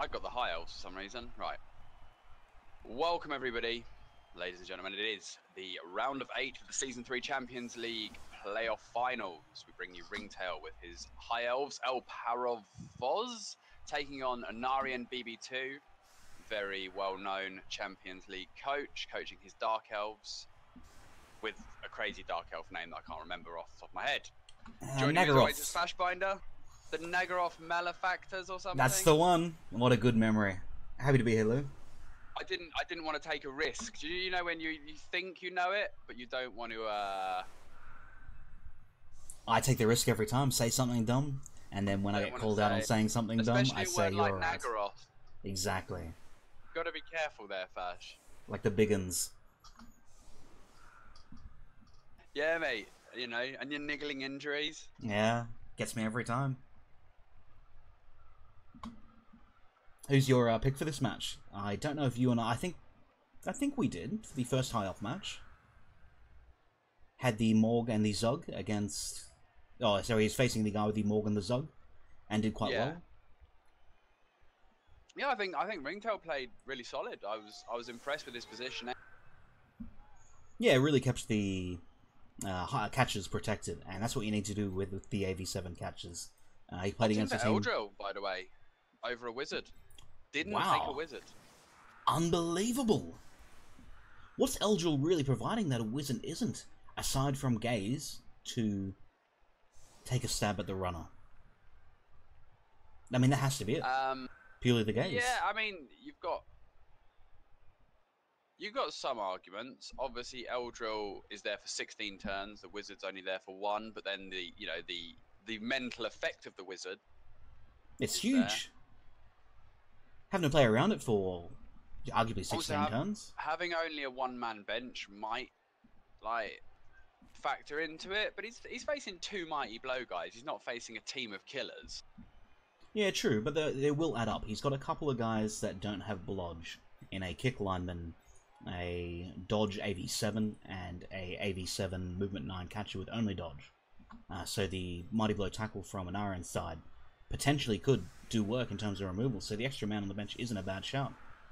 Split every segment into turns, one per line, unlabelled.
I got the high elves for some reason. Right. Welcome everybody, ladies and gentlemen. It is the round of 8 of the Season 3 Champions League playoff finals. We bring you Ringtail with his high elves, El Paravoz, taking on Anarian BB2, very well-known Champions League coach, coaching his dark elves with a crazy dark elf name that I can't remember off the top of my head. Joining me as always is Flashbinder, the Nagaroth Malefactors or something.
That's the one. What a good memory. Happy to be here, Lou.
I didn't want to take a risk. You know when you think you know it, but you don't want to.
I take the risk every time. Say something dumb, and then when I get called out on saying something dumb, I say you're
like
right.
Nagaroth.
Exactly.
Got to be careful there, Fash.
Like the big uns.
Yeah, mate. You know, and your niggling injuries.
Yeah, gets me every time. Who's your pick for this match? I don't know if you and I think we did for the first high elf match. Had the Morg and the Zug against. Oh, sorry, he's facing the guy with the Morg and the Zug, and did quite well.
Yeah, I think Ringtail played really solid. I was impressed with his positioning.
Yeah, it really kept the catches protected, and that's what you need to do with the AV7 catches. He played against a team.
Eldril, by the way, over a wizard. Didn't take a wizard.
Unbelievable. What's Eldril really providing that a wizard isn't, aside from gaze, to take a stab at the runner? I mean, that has to be it. Purely the gaze.
Yeah, I mean, you've got some arguments. Obviously, Eldril is there for 16 turns. The wizard's only there for 1. But then the mental effect of the wizard.
It's huge. There. Having to play around it for arguably 16 turns.
Having only a one-man bench might factor into it, but he's facing 2 mighty blow guys. He's not facing a team of killers.
Yeah, true, but they will add up. He's got a couple of guys that don't have blodge in a kick lineman, a dodge AV7, and a AV7 movement 9 catcher with only dodge. So the mighty blow tackle from an Anarian side potentially could do work in terms of removal, so the extra man on the bench isn't a bad shout.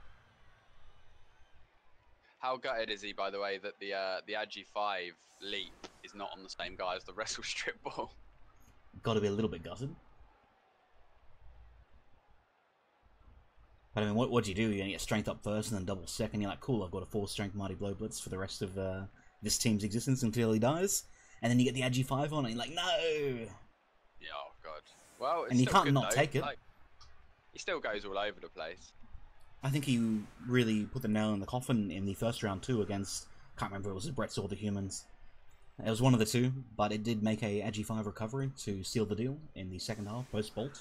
How gutted is he, by the way, that the Agi 5 leap is not on the same guy as the wrestle strip ball?
Got to be a little bit gutted. But I mean, what do you do? You're going to get strength up first and then double second. You're like, cool, I've got a 4 strength mighty blow blitz for the rest of this team's existence until he dies. And then you get the Agi 5 on and you're like, no!
Yeah, oh god. Well, it's
and you can't
good,
not take it.
Like, he still goes all over the place.
I think he really put the nail in the coffin in the first round too against, can't remember if it was Brett's or the Humans. It was one of the two, but it did make a Agi 5 recovery to seal the deal in the second half post-bolt.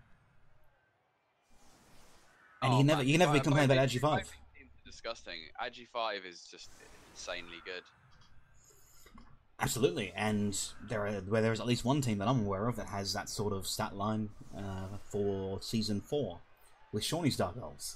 And you can never be complaining about Agi 5.
Disgusting. Agi 5 is just insanely good.
Absolutely, and there is at least one team that I'm aware of that has that sort of stat line for Season 4 with Shawnee's Dark Elves.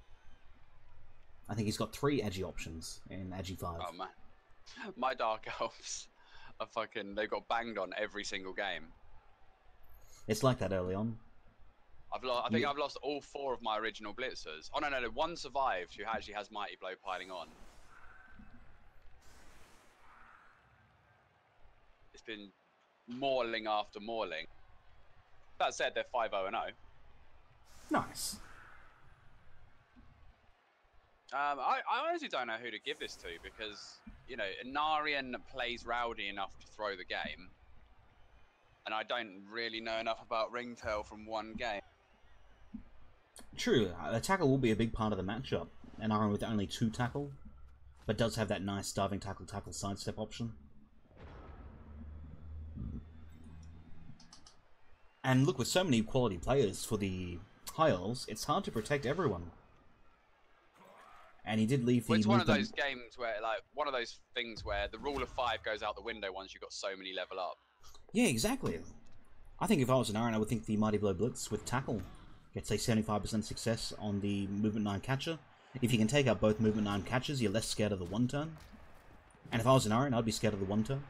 I think he's got 3 Agi options in Agi 5.
Oh man, my Dark Elves are fucking, they've got banged on every single game.
It's like that early on.
I think I've lost all 4 of my original blitzers. Oh no, one survived who actually has Mighty Blow piling on. It's been mauling after mauling. That said, they're 5-0-0.
Nice.
I honestly don't know who to give this to because, you know, Anarian plays rowdy enough to throw the game. And I don't really know enough about Ringtail from one game.
True, the tackle will be a big part of the matchup. Anarian with only 2 tackle, but does have that nice diving tackle sidestep option. And look, with so many quality players for the High Elves, it's hard to protect everyone. And he did leave the...
Well, it's one of those games where, like, one of those things where the rule of 5 goes out the window once you've got so many level up.
Yeah, exactly. I think if I was Anarian, I would think the Mighty Blow Blitz with tackle gets a 75% success on the Movement 9 catcher. If you can take out both Movement 9 catchers, you're less scared of the 1 turn. And if I was Anarian, I'd be scared of the 1 turn.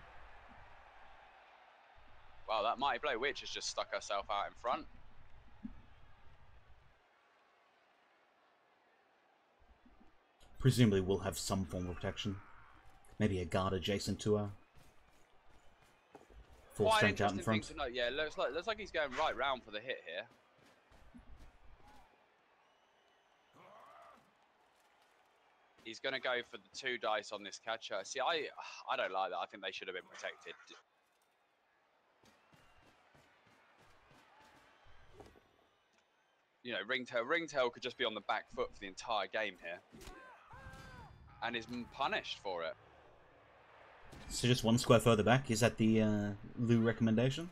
Wow, that Mighty Blow Witch has just stuck herself out in front.
presumably will have some form of protection. Maybe a guard adjacent to her. Full
Quite
strength out in
interesting
front.
thing to note. Yeah, looks like he's going right round for the hit here. He's going to go for the 2 dice on this catcher. See, I don't like that. I think they should have been protected. You know, Ringtail could just be on the back foot for the entire game here. And is punished for it.
So just 1 square further back, is that the Lou recommendation?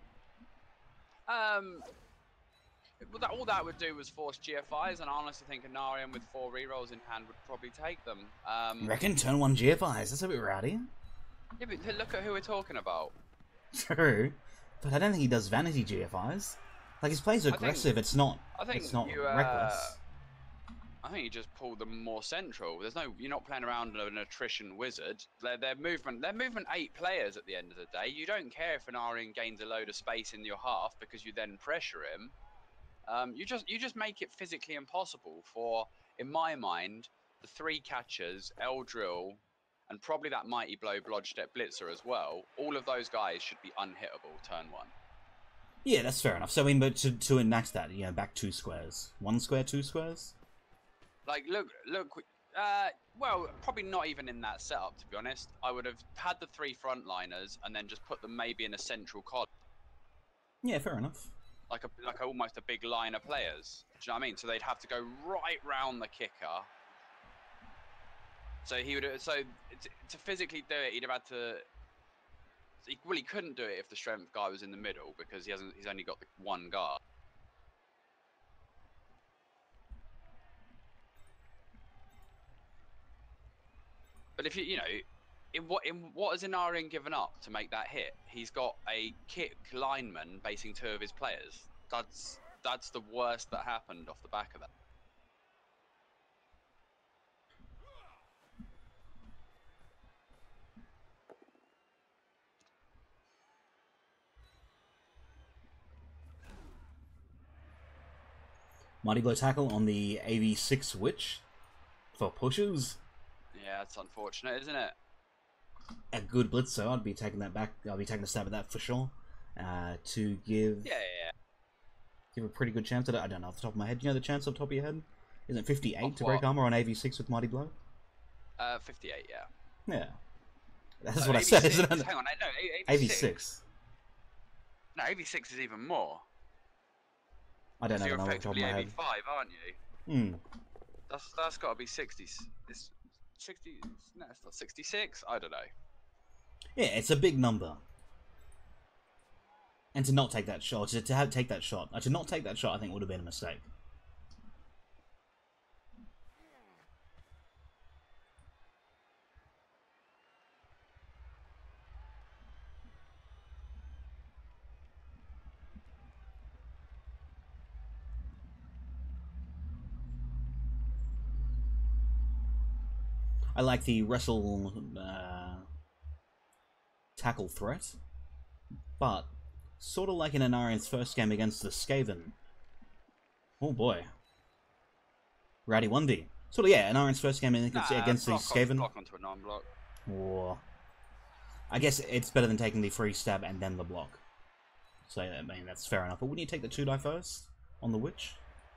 All that would do was force GFIs, and I honestly think Anarian with 4 rerolls in hand would probably take them.
Reckon turn 1 GFIs, that's a bit rowdy.
Yeah, but look at who we're talking about.
True, but I don't think he does vanity GFIs. Like, his play's aggressive, it's not reckless.
I think you just pull them more central. You're not playing around an attrition wizard. They're movement 8 players at the end of the day. You don't care if Anarian gains a load of space in your half because you then pressure him. You just make it physically impossible for, in my mind, the 3 catchers, Eldril, and probably that Mighty Blow Blodgestep Blitzer as well. All of those guys should be unhittable turn 1.
Yeah, that's fair enough. So, I mean, but to enact that, you know, back 2 squares. 1 square, 2 squares?
Like, look, well, probably not even in that setup, to be honest. I would have had the 3 frontliners and then just put them maybe in a central column.
Yeah, fair enough.
Like almost a big line of players. Do you know what I mean? So they'd have to go right round the kicker. So he would. So to physically do it, he'd have had to. Well, he couldn't do it if the strength guy was in the middle because he's only got the 1 guard. But if you know, in what has Inarian given up to make that hit? He's got a kick lineman basing 2 of his players. That's the worst that happened off the back of that.
Mighty Blow tackle on the AV6 Witch for pushes.
Yeah, it's unfortunate, isn't it?
A good blitzer, I'd be taking that back. I'll be taking a stab at that for sure. To give give a pretty good chance at it. I don't know off the top of my head. You know the chance off the top of your head? Isn't it 58 to break armor on AV6 with Mighty Blow?
58, yeah.
Yeah. That's what I said, isn't it?
Hang on, no,
AV6.
No, AV6 is even more.
I don't know.
You're
off the top of
effectively
my head.
AV5, aren't you?
Hmm.
That's got to be 60. 60. No, it's not 66. I don't know.
Yeah, it's a big number. And to not take that shot, to take that shot, to not take that shot, I think would have been a mistake. I like the wrestle tackle threat, but sort of like in Anarian's first game against the Skaven. Oh boy. Rowdy Wundy. Sort of, yeah, Anarian's first game against the Skaven.
Block onto a non-block.
Or I guess it's better than taking the free stab and then the block. So, I mean, that's fair enough. But wouldn't you take the 2 die first on the Witch?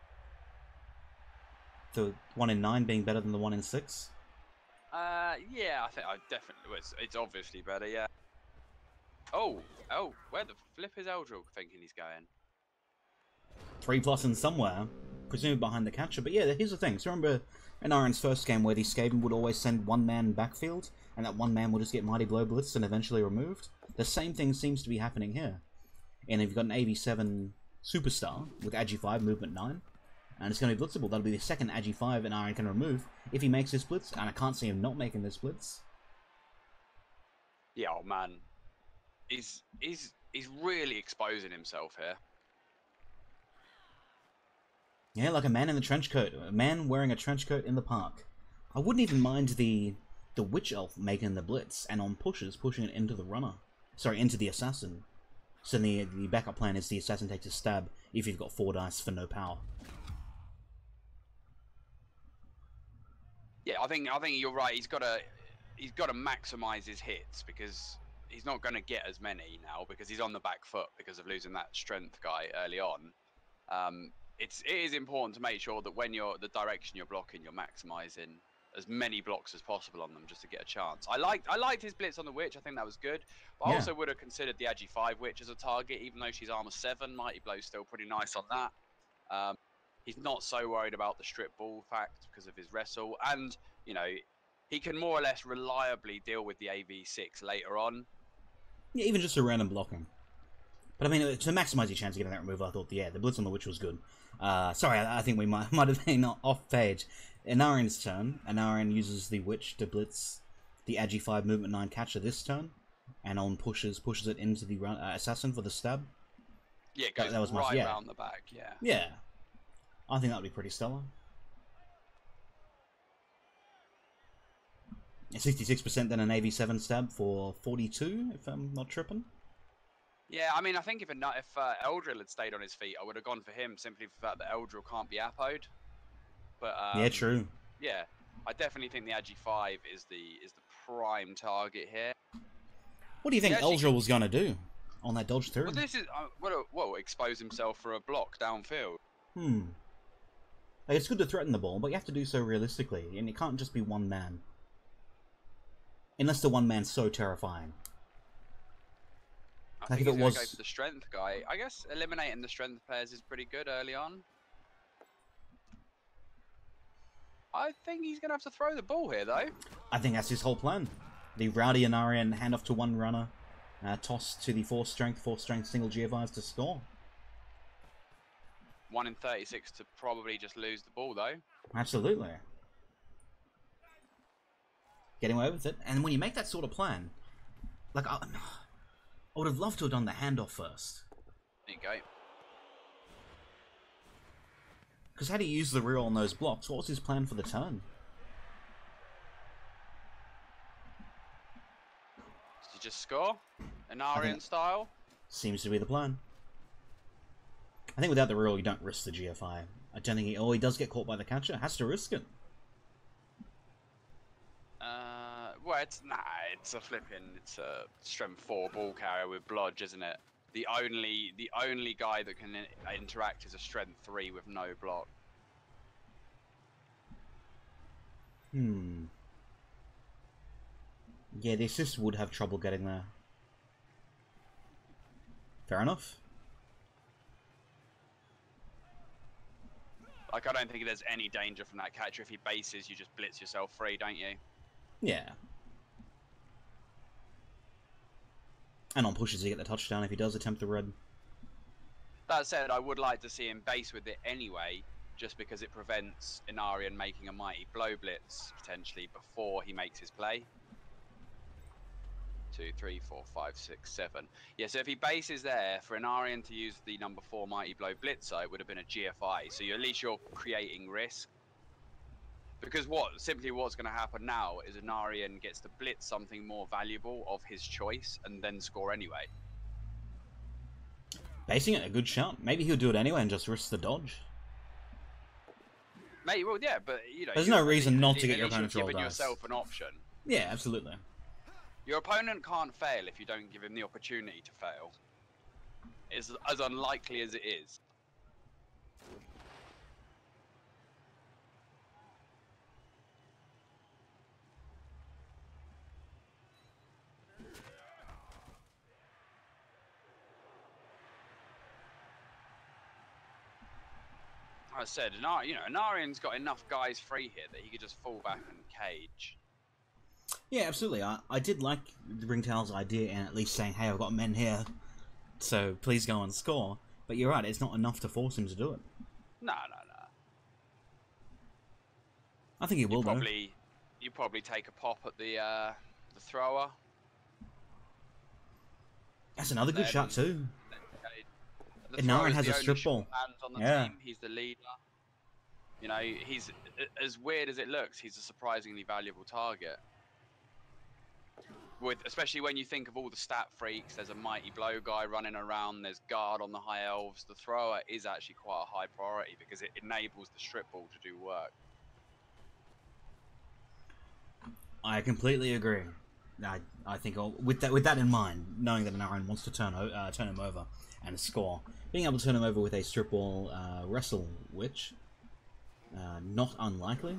The 1 in 9 being better than the 1 in 6?
Yeah, I think I definitely. It's obviously better, yeah. Oh, where the flip is Eldril thinking he's going?
3+ in somewhere, presumably behind the catcher. But yeah, here's the thing. So remember Anarian's first game where the Skaven would always send 1 man backfield, and that 1 man would just get Mighty Blow blitzed and eventually removed? The same thing seems to be happening here. And if you've got an AV7 Superstar with Agi 5, movement 9, and it's going to be blitzable, that'll be the second Agi 5 Anarian can remove if he makes this blitz, and I can't see him not making this blitz.
Yeah, oh man. He's really exposing himself here.
Yeah, like a man in the trench coat. A man wearing a trench coat in the park. I wouldn't even mind the Witch Elf making the blitz, and on pushes, pushing it into the runner. Sorry, into the assassin. So the backup plan is the assassin takes a stab if you've got 4 dice for no power.
Yeah, I think you're right. He's got to maximise his hits because he's not going to get as many now because he's on the back foot because of losing that strength guy early on. It is important to make sure that when the direction you're blocking, you're maximising as many blocks as possible on them just to get a chance. I liked his blitz on the witch. I think that was good. But I also would have considered the Agi 5 witch as a target, even though she's armor 7. Mighty Blow's still pretty nice on that. He's not so worried about the strip ball fact because of his wrestle, and you know he can more or less reliably deal with the AV6 later on.
Yeah, even just a random blocking. But I mean, to maximise your chance of getting that removal, I thought, yeah, the blitz on the witch was good. Sorry, I think we might have been off page. Inarian's turn. Inarian uses the witch to blitz the Agi 5 movement 9 catcher this turn, and on pushes it into the assassin for the stab.
Yeah, it goes that was right around the back. Yeah.
Yeah, I think that would be pretty stellar. 66% then an AV7 stab for 42, if I'm not tripping.
Yeah, I mean, I think if Eldril had stayed on his feet, I would have gone for him simply for the fact that Eldril can't be appoed. But
yeah, true.
Yeah, I definitely think the Agi 5 is the prime target here.
What do you think Eldril was going to do on that dodge through?
Well, this is expose himself for a block downfield.
Like, it's good to threaten the ball, but you have to do so realistically, and it can't just be one man. Unless the one man's so terrifying.
I think he's going to go for the strength guy. I guess eliminating the strength players is pretty good early on. I think he's going to have to throw the ball here, though.
I think that's his whole plan. The Rowdy Inarian handoff to one runner, toss to the 4 strength single GFIs to score.
1 in 36 to probably just lose the ball, though.
Absolutely. Getting away with it. And when you make that sort of plan, like, I would have loved to have done the handoff first.
There you go.
Because how do you use the reroll on those blocks? What was his plan for the turn?
Did you just score? Inarian style?
Seems to be the plan. I think without the reroll, you don't risk the GFI. I don't think he does get caught by the catcher. Has to risk it.
Well, it's a strength 4 ball carrier with blodge, isn't it? The only guy that can interact is a strength 3 with no block.
Yeah, the assist would have trouble getting there. Fair enough.
Like, I don't think there's any danger from that catcher. If he bases, you just blitz yourself free, don't you?
Yeah. And on pushes, you get the touchdown if he does attempt the red.
That said, I would like to see him base with it anyway, just because it prevents Inarian making a Mighty Blow blitz, potentially, before he makes his play. 2, 3, 4, 5, 6, 7. Yeah, so if he bases there, for Inarian to use the number 4 Mighty Blow blitzer, it would have been a GFI, so at least you're creating risk. Because what's going to happen now is Inarian gets to blitz something more valuable of his choice and then score anyway.
Basing it, a good shout. Maybe he'll do it anyway and just risk the dodge.
Maybe, well, yeah, but you know,
there's no reason not to get your opponent to roll dice.
You're giving yourself an option.
Yeah, absolutely.
Your opponent can't fail if you don't give him the opportunity to fail. It's as unlikely as it is. I said, Inarian's got enough guys free here that he could just fall back and cage.
Yeah, absolutely. I did like Ringtail's idea and at least saying, hey, I've got men here, so please go and score. But you're right, it's not enough to force him to do it.
No.
I think he will, though.
You probably take a pop at the thrower.
That's another good shot, too. Inarian has a strip ball.
Team. He's the leader. You know, he's as weird as it looks. He's a surprisingly valuable target. Especially when you think of all the stat freaks. There's a Mighty Blow guy running around. There's guard on the high elves. The thrower is actually quite a high priority because it enables the strip ball to do work.
I completely agree. I think with that in mind, knowing that Narayan wants to turn him over and score, being able to turn him over with a strip ball wrestle witch, not unlikely,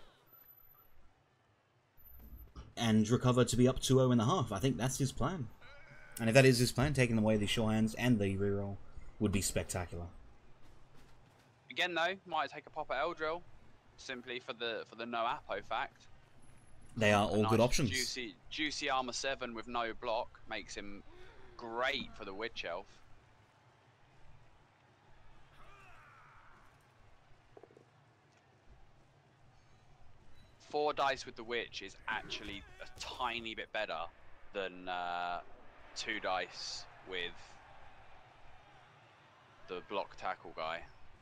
and recover to be up 2-0 in the half. I think that's his plan. And if that is his plan, taking away the sure hands and the reroll would be spectacular.
Again, though, might take a pop at Eldril, simply for the no Apo fact.
They are all good options.
Juicy armor 7 with no block makes him great for the Witch Elf. Four dice with the Witch is actually a tiny bit better than 2 dice with the block tackle guy.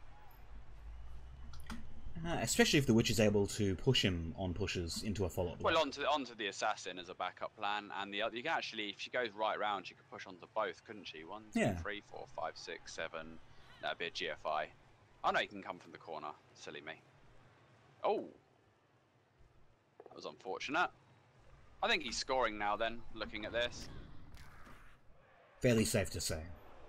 Especially if the Witch is able to push him on pushes into a follow-up.
Well, onto the Assassin as a backup plan, and the other, you can actually, if she goes right round, she could push onto both, couldn't she? 1, 2, 3, 4, 5, 6, 7. That'd be a GFI. Oh no, he can come from the corner. Silly me. Oh, that was unfortunate. I think he's scoring now. Then, looking at this,
fairly safe to say.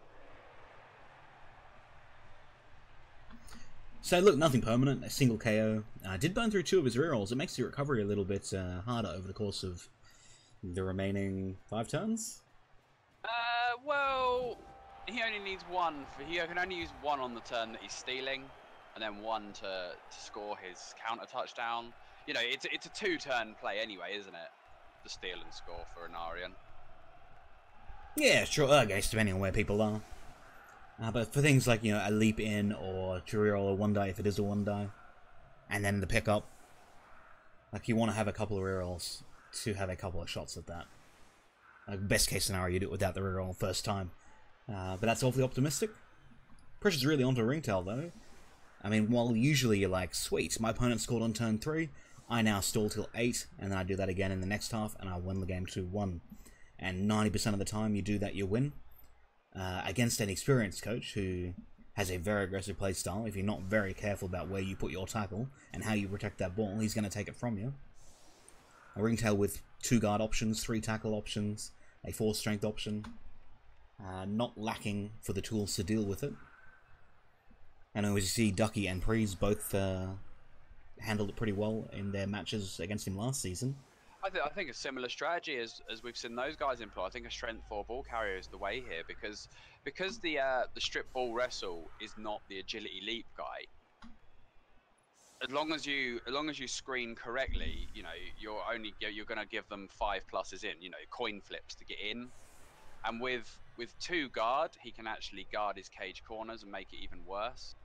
So look, nothing permanent, a single KO. Did burn through 2 of his rerolls. It makes the recovery a little bit harder over the course of the remaining 5 turns.
Well, he only needs 1. He can only use 1 on the turn that he's stealing, and then 1 to score his counter touchdown. You know, it's a 2-turn play anyway, isn't it? The steal and score for Anarian.
Yeah, sure. I guess depending on where people are. But for things like, you know, a leap in or to reroll a 1 die if it is a 1 die, and then the pickup, like you want to have a couple of rerolls to have a couple of shots at that. Like best case scenario, you do it without the reroll first time. But that's awfully optimistic. Pressure's really onto Ringtail though. I mean, while usually you're like, sweet, my opponent scored on turn 3, I now stall till 8, and then I do that again in the next half, and I win the game 2-1. And 90% of the time you do that, you win. Against an experienced coach who has a very aggressive play style, if you're not very careful about where you put your tackle and how you protect that ball, he's going to take it from you. A Ringtail with 2 guard options, 3 tackle options, a 4 strength option, not lacking for the tools to deal with it. And as you see, Ducky and Prees both handled it pretty well in their matches against him last season.
I think a similar strategy as we've seen those guys employ. I think a strength 4 ball carrier is the way here because the strip ball wrestle is not the agility leap guy. As long as you screen correctly, you know you're going to give them 5 pluses in. You know, coin flips to get in, and with 2 guard, he can actually guard his cage corners and make it even worse.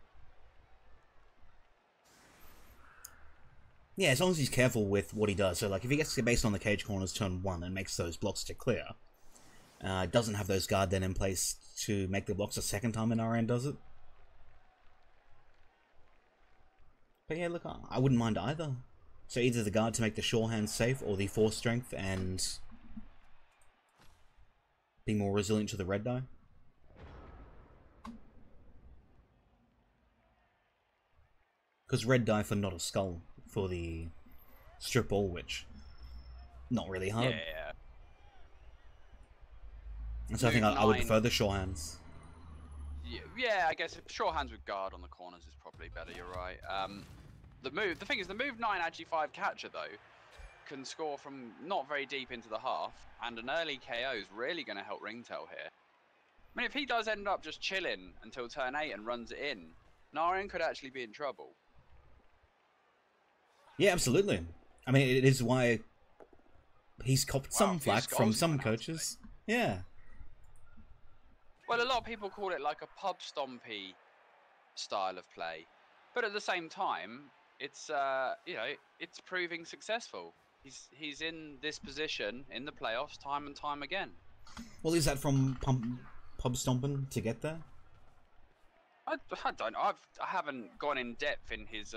Yeah, as long as he's careful with what he does. So, like, if he gets based on the cage corners turn 1 and makes those blocks to clear, doesn't have those guard then in place to make the blocks a second time Anarian does it. But yeah, look, I wouldn't mind either. So either the guard to make the sure hand safe, or the 4 strength and be more resilient to the red die. Because red die for not a skull for the strip ball witch. Not really hard.
Yeah.
And so I think I would prefer the sure hands.
Yeah, I guess sure hands with guard on the corners is probably better, you're right. The thing is, the move 9 Agi 5 catcher though can score from not very deep into the half, and an early KO is really going to help Ringtail here. I mean, if he does end up just chilling until turn 8 and runs it in, Narayan could actually be in trouble.
Yeah, absolutely. I mean, it is why he's copped some flack from some coaches. Yeah.
Well, a lot of people call it like a pub stompy style of play, but at the same time, it's you know, it's proving successful. He's in this position in the playoffs time and time again.
Well, is that from pub stomping to get there?
I don't know. I haven't gone in depth in his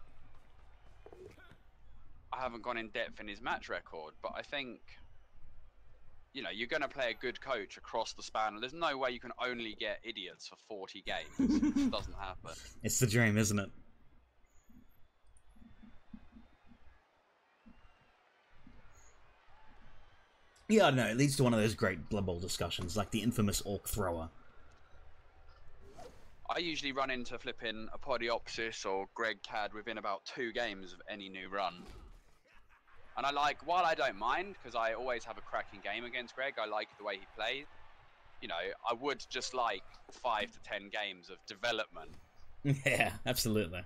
match record, but I think, you know, you're going to play a good coach across the span. There's no way you can only get idiots for 40 games. It just doesn't happen.
It's the dream, isn't it? Yeah, I don't know. It leads to one of those great Blood Bowl discussions, like the infamous Orc Thrower.
I usually run into flipping Apodiopsis or Greg Cad within about 2 games of any new run. And while I don't mind, because I always have a cracking game against Greg, I like the way he plays. You know, I would just like 5 to 10 games of development.
Yeah, absolutely.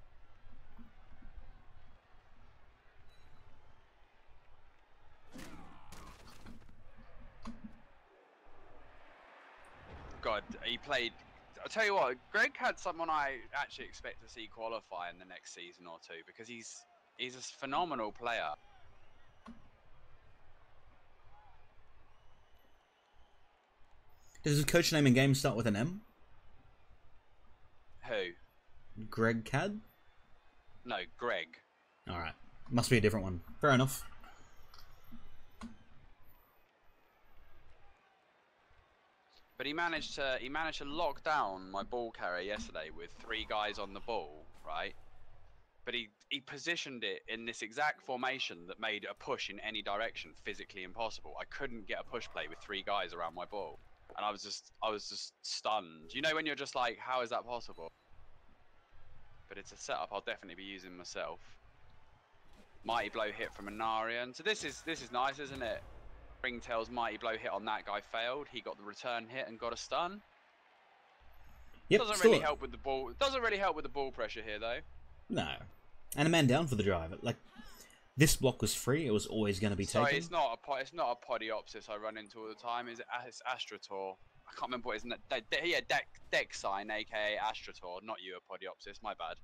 God, he played... I'll tell you what, Greg had someone I actually expect to see qualify in the next season or 2, because he's a phenomenal player.
Does his coach name in game start with an M?
Who?
Greg Cad?
No, Greg.
Alright. Must be a different one. Fair enough.
But he managed to lock down my ball carrier yesterday with 3 guys on the ball, right? But he positioned it in this exact formation that made a push in any direction physically impossible. I couldn't get a push play with 3 guys around my ball. And I was just stunned. You know when you're just like, how is that possible? But it's a setup I'll definitely be using myself. Mighty blow hit from Anarian. So this is nice, isn't it? Ringtail's mighty blow hit on that guy failed. He got the return hit and got a stun.
Yep,
Doesn't really help with the ball. Doesn't really help with the ball pressure here though.
No. And a man down for the drive. Like, this block was free. It was always going to be taken.
Sorry, it's not a Podiopsis I run into all the time. It's Astrator. I can't remember what his name. Yeah, Deck Sign, aka Astrator. Not you, a Podiopsis. My bad.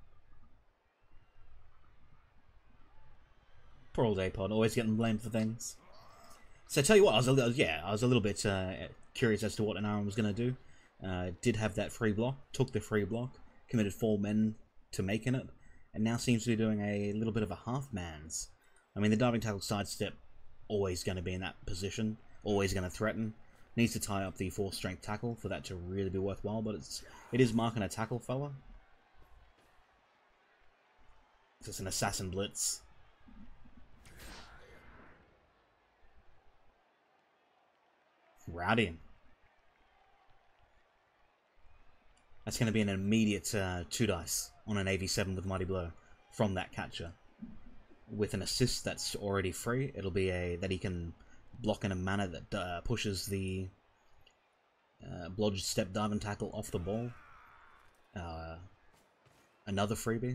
Poor old Apod, always getting blamed for things. So I tell you what, I was a little bit curious as to what Anarian was going to do. Did have that free block, took the free block, committed 4 men to making it, and now seems to be doing a little bit of a half-mans. I mean, the diving tackle sidestep, always going to be in that position, always going to threaten. Needs to tie up the 4-strength tackle for that to really be worthwhile, but it is marking a tackle fella. It's an assassin blitz. Rowdy. That's going to be an immediate 2 dice on an AV7 with Mighty Blow from that catcher. With an assist that's already free, it'll be that he can block in a manner that pushes the Blodge step dive and tackle off the ball. Another freebie.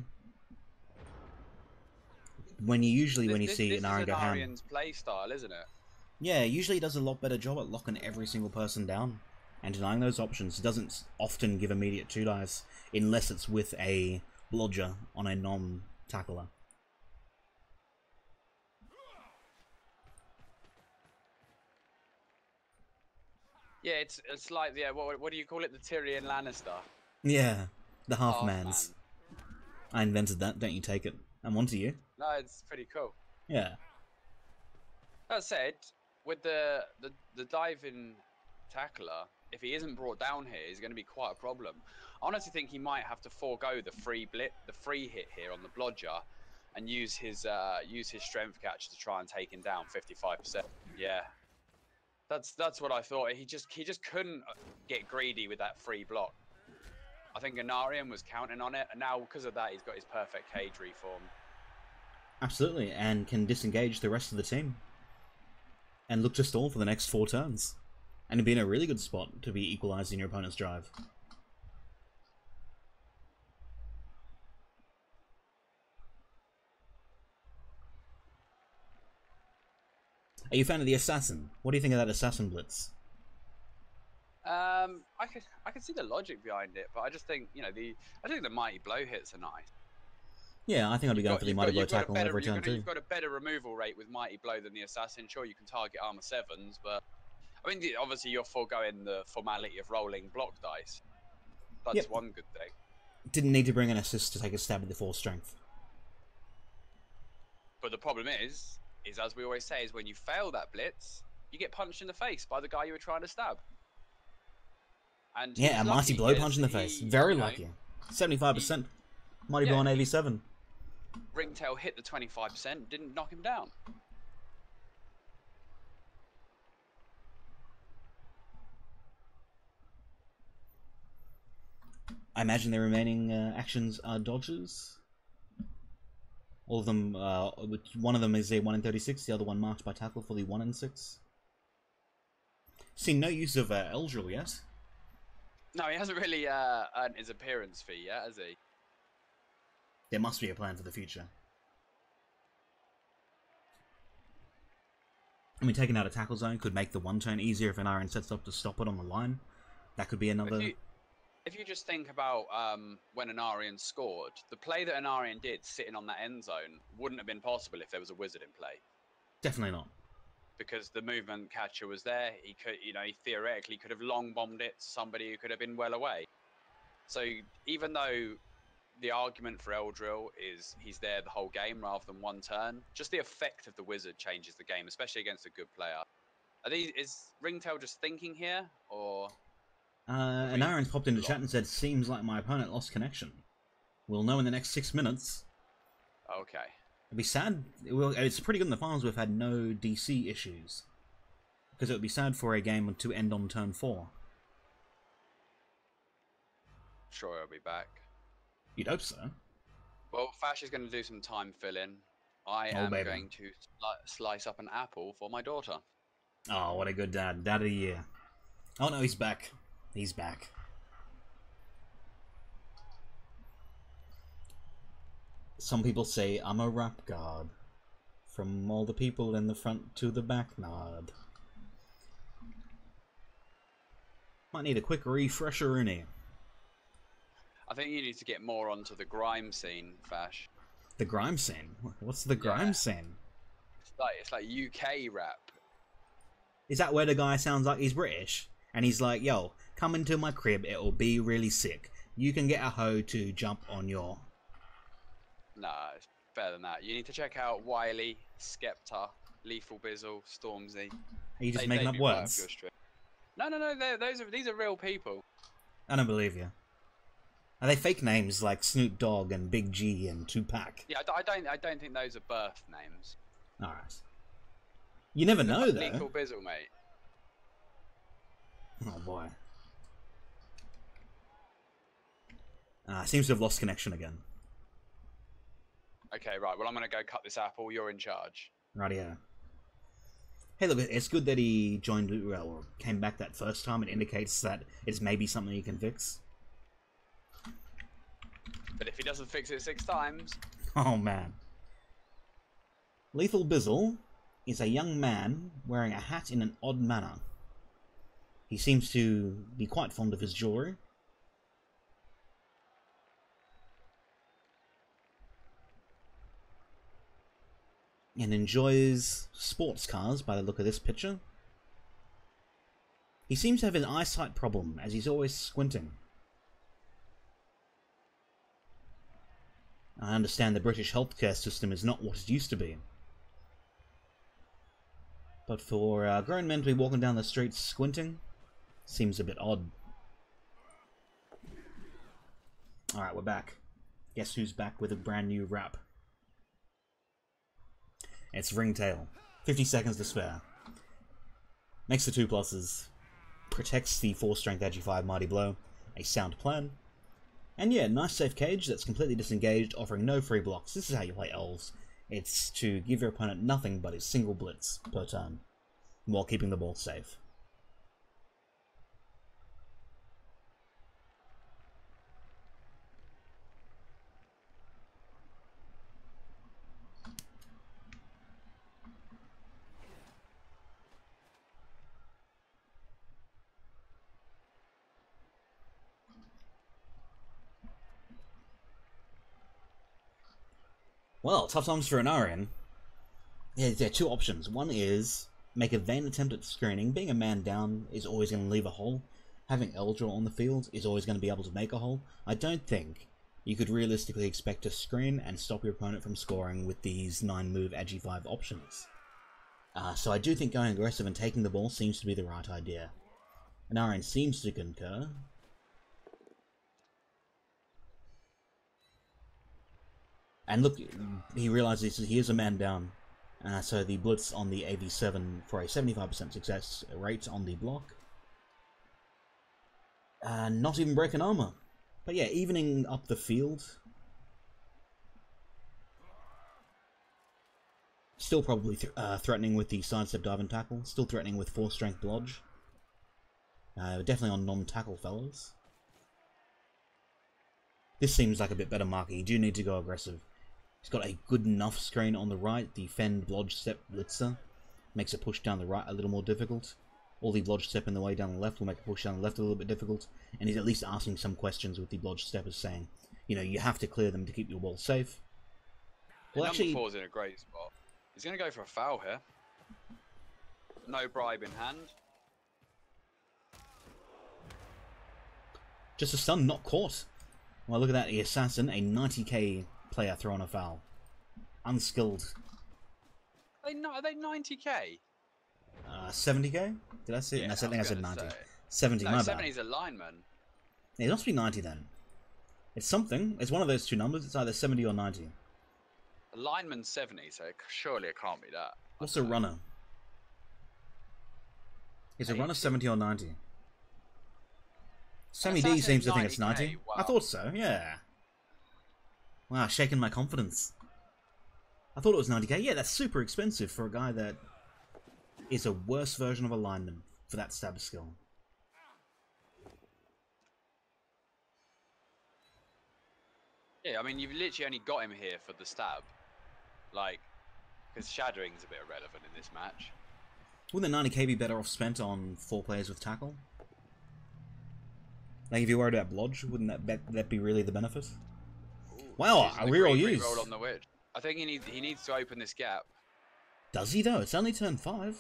When you see Anarian go ham.
This is Anarian's play style, isn't it?
Yeah, usually he does a lot better job at locking every single person down and denying those options. He doesn't often give immediate 2 dice unless it's with a blodger on a non-tackler.
Yeah, it's like what do you call it? The Tyrion Lannister.
Yeah, the half-mans. I invented that. Don't you take it? I'm onto you.
No, it's pretty cool.
Yeah.
That said, with the diving tackler, if he isn't brought down here, he's going to be quite a problem. I honestly think he might have to forego the free hit here on the blodger, and use his strength catch to try and take him down 55%. Yeah, that's what I thought. He just couldn't get greedy with that free block. I think Anarian was counting on it, and now because of that, he's got his perfect cage reform.
Absolutely, and can disengage the rest of the team. And look to stall for the next 4 turns. And be in a really good spot to be equalizing your opponent's drive. Are you a fan of the Assassin? What do you think of that Assassin Blitz?
I can see the logic behind it, but I just think, I think the Mighty Blow hits are nice.
Yeah, I think I'd be going for the Mighty Blow tackle every turn too.
You've got a better removal rate with Mighty Blow than the Assassin. Sure, you can target armor 7s, but I mean, obviously you're foregoing the formality of rolling block dice. That's one good thing.
Didn't need to bring an assist to take a stab at the 4 strength.
But the problem is as we always say, is when you fail that blitz, you get punched in the face by the guy you were trying to stab. And
yeah, a Mighty Blow punch in the face. Very lucky. 75%. Mighty Blow on AV7.
Ringtail hit the 25%, didn't knock him down.
I imagine the remaining actions are dodges. All of them, one of them is a 1 in 36, the other one marked by tackle for the 1 in 6. Seen no use of Eldril yet.
No, he hasn't really earned his appearance fee yet, has he?
There must be a plan for the future. I mean, taking out a tackle zone could make the one turn easier if an Iron sets up to stop it on the line. That could be another...
If you just think about when Anarian scored, the play that Anarian did sitting on that end zone wouldn't have been possible if there was a wizard in play.
Definitely not.
Because the movement catcher was there, he could, he theoretically could have long bombed it to somebody who could have been well away. So even though the argument for Eldril is he's there the whole game rather than one turn, just the effect of the wizard changes the game, especially against a good player. Is Ringtail just thinking here, or?
And Aaron's popped into chat and said, "Seems like my opponent lost connection. We'll know in the next 6 minutes."
Okay.
It'd be sad. It's pretty good in the finals we've had no DC issues. Because it would be sad for a game to end on turn 4.
Sure, he'll be back.
You'd hope so.
Well, Fash is going to do some time filling. I am going to slice up an apple for my daughter.
Oh, what a good dad. Dad of the year. Oh no, he's back. He's back. Some people say I'm a rap god. From all the people in the front to the back nod. Might need a quick refresher in here.
I think you need to get more onto the grime scene, Fash.
The grime scene? What's the grime scene?
It's like UK rap.
Is that where the guy sounds like he's British? And he's like, yo, come into my crib, it'll be really sick. You can get a hoe to jump on your...
Nah, it's better than that. You need to check out Wiley, Skepta, Lethal Bizzle, Stormzy.
Are you just making up words?
No, these are real people.
I don't believe you. Are they fake names like Snoop Dogg and Big G and Tupac?
Yeah, I don't think those are birth names.
Alright. You never know, though.
Lethal Bizzle, mate.
Oh, boy. Seems to have lost connection again.
Okay, right. Well, I'm going to go cut this apple. You're in charge.
Rightio. Hey, look, it's good that he joined, or came back that first time. It indicates that it's maybe something he can fix.
But if he doesn't fix it 6 times...
Oh, man. Lethal Bizzle is a young man wearing a hat in an odd manner. He seems to be quite fond of his jewellery. And enjoys sports cars by the look of this picture. He seems to have an eyesight problem, as he's always squinting. I understand the British healthcare system is not what it used to be. But for grown men to be walking down the streets squinting, seems a bit odd. Alright, we're back. Guess who's back with a brand new rap? It's Ringtail. 50 seconds to spare. Makes the 2 pluses. Protects the 4 strength Agi5 Mighty Blow. A sound plan. And yeah, nice safe cage that's completely disengaged, offering no free blocks. This is how you play Elves. It's to give your opponent nothing but a single blitz per turn, while keeping the ball safe. Well, tough times for Anarian. Yeah, there are 2 options. One is make a vain attempt at screening. Being a man down is always going to leave a hole. Having Eldril on the field is always going to be able to make a hole. I don't think you could realistically expect to screen and stop your opponent from scoring with these 9-move Agi5 options. So I do think going aggressive and taking the ball seems to be the right idea. Anarian seems to concur. And look, he realizes he is a man down, so the blitz on the AV7 for a 75% success rate on the block. Not even breaking armor. But yeah, evening up the field. Still probably threatening with the sidestep dive and tackle. Still threatening with 4 strength blodge. Definitely on non-tackle fellas. This seems like a bit better marker. You do need to go aggressive. He's got a good enough screen on the right. The fend blodge step blitzer makes a push down the right a little more difficult. All the blodge step in the way down the left will make a push down the left a little bit difficult. And he's at least asking some questions with the blodge steppers saying, you know, you have to clear them to keep your ball safe.
Well, actually, number 4's in a great spot. He's going to go for a foul here. No bribe in hand.
Just a stun, not caught. Well, look at that. The Assassin, a 90k player throwing a foul. Unskilled.
Are they 90k?
70k? Did I say?
Yeah,
no, I think I said 90.
Say.
70,
no,
my
70
bad.
is a lineman.
Yeah, it must be 90 then. It's something. It's one of those two numbers. It's either 70 or 90.
A lineman's 70, so surely it can't be that.
What's a runner? Is a runner 70 or 90? Sammy D seems to think it's 90.
Wow.
I thought so, yeah. Wow, shaking my confidence. I thought it was 90k. Yeah, that's super expensive for a guy that is a worse version of a lineman for that stab skill.
Yeah, I mean, you've literally only got him here for the stab. Like, because shadowing's a bit irrelevant in this match.
Wouldn't the 90k be better off spent on 4 players with tackle? Like, if you're worried about blodge, wouldn't that be really the benefit?
Ooh,
wow, a reroll use.
Reroll on the witch. I think he needs to open this gap.
Does he though? It's only turn 5.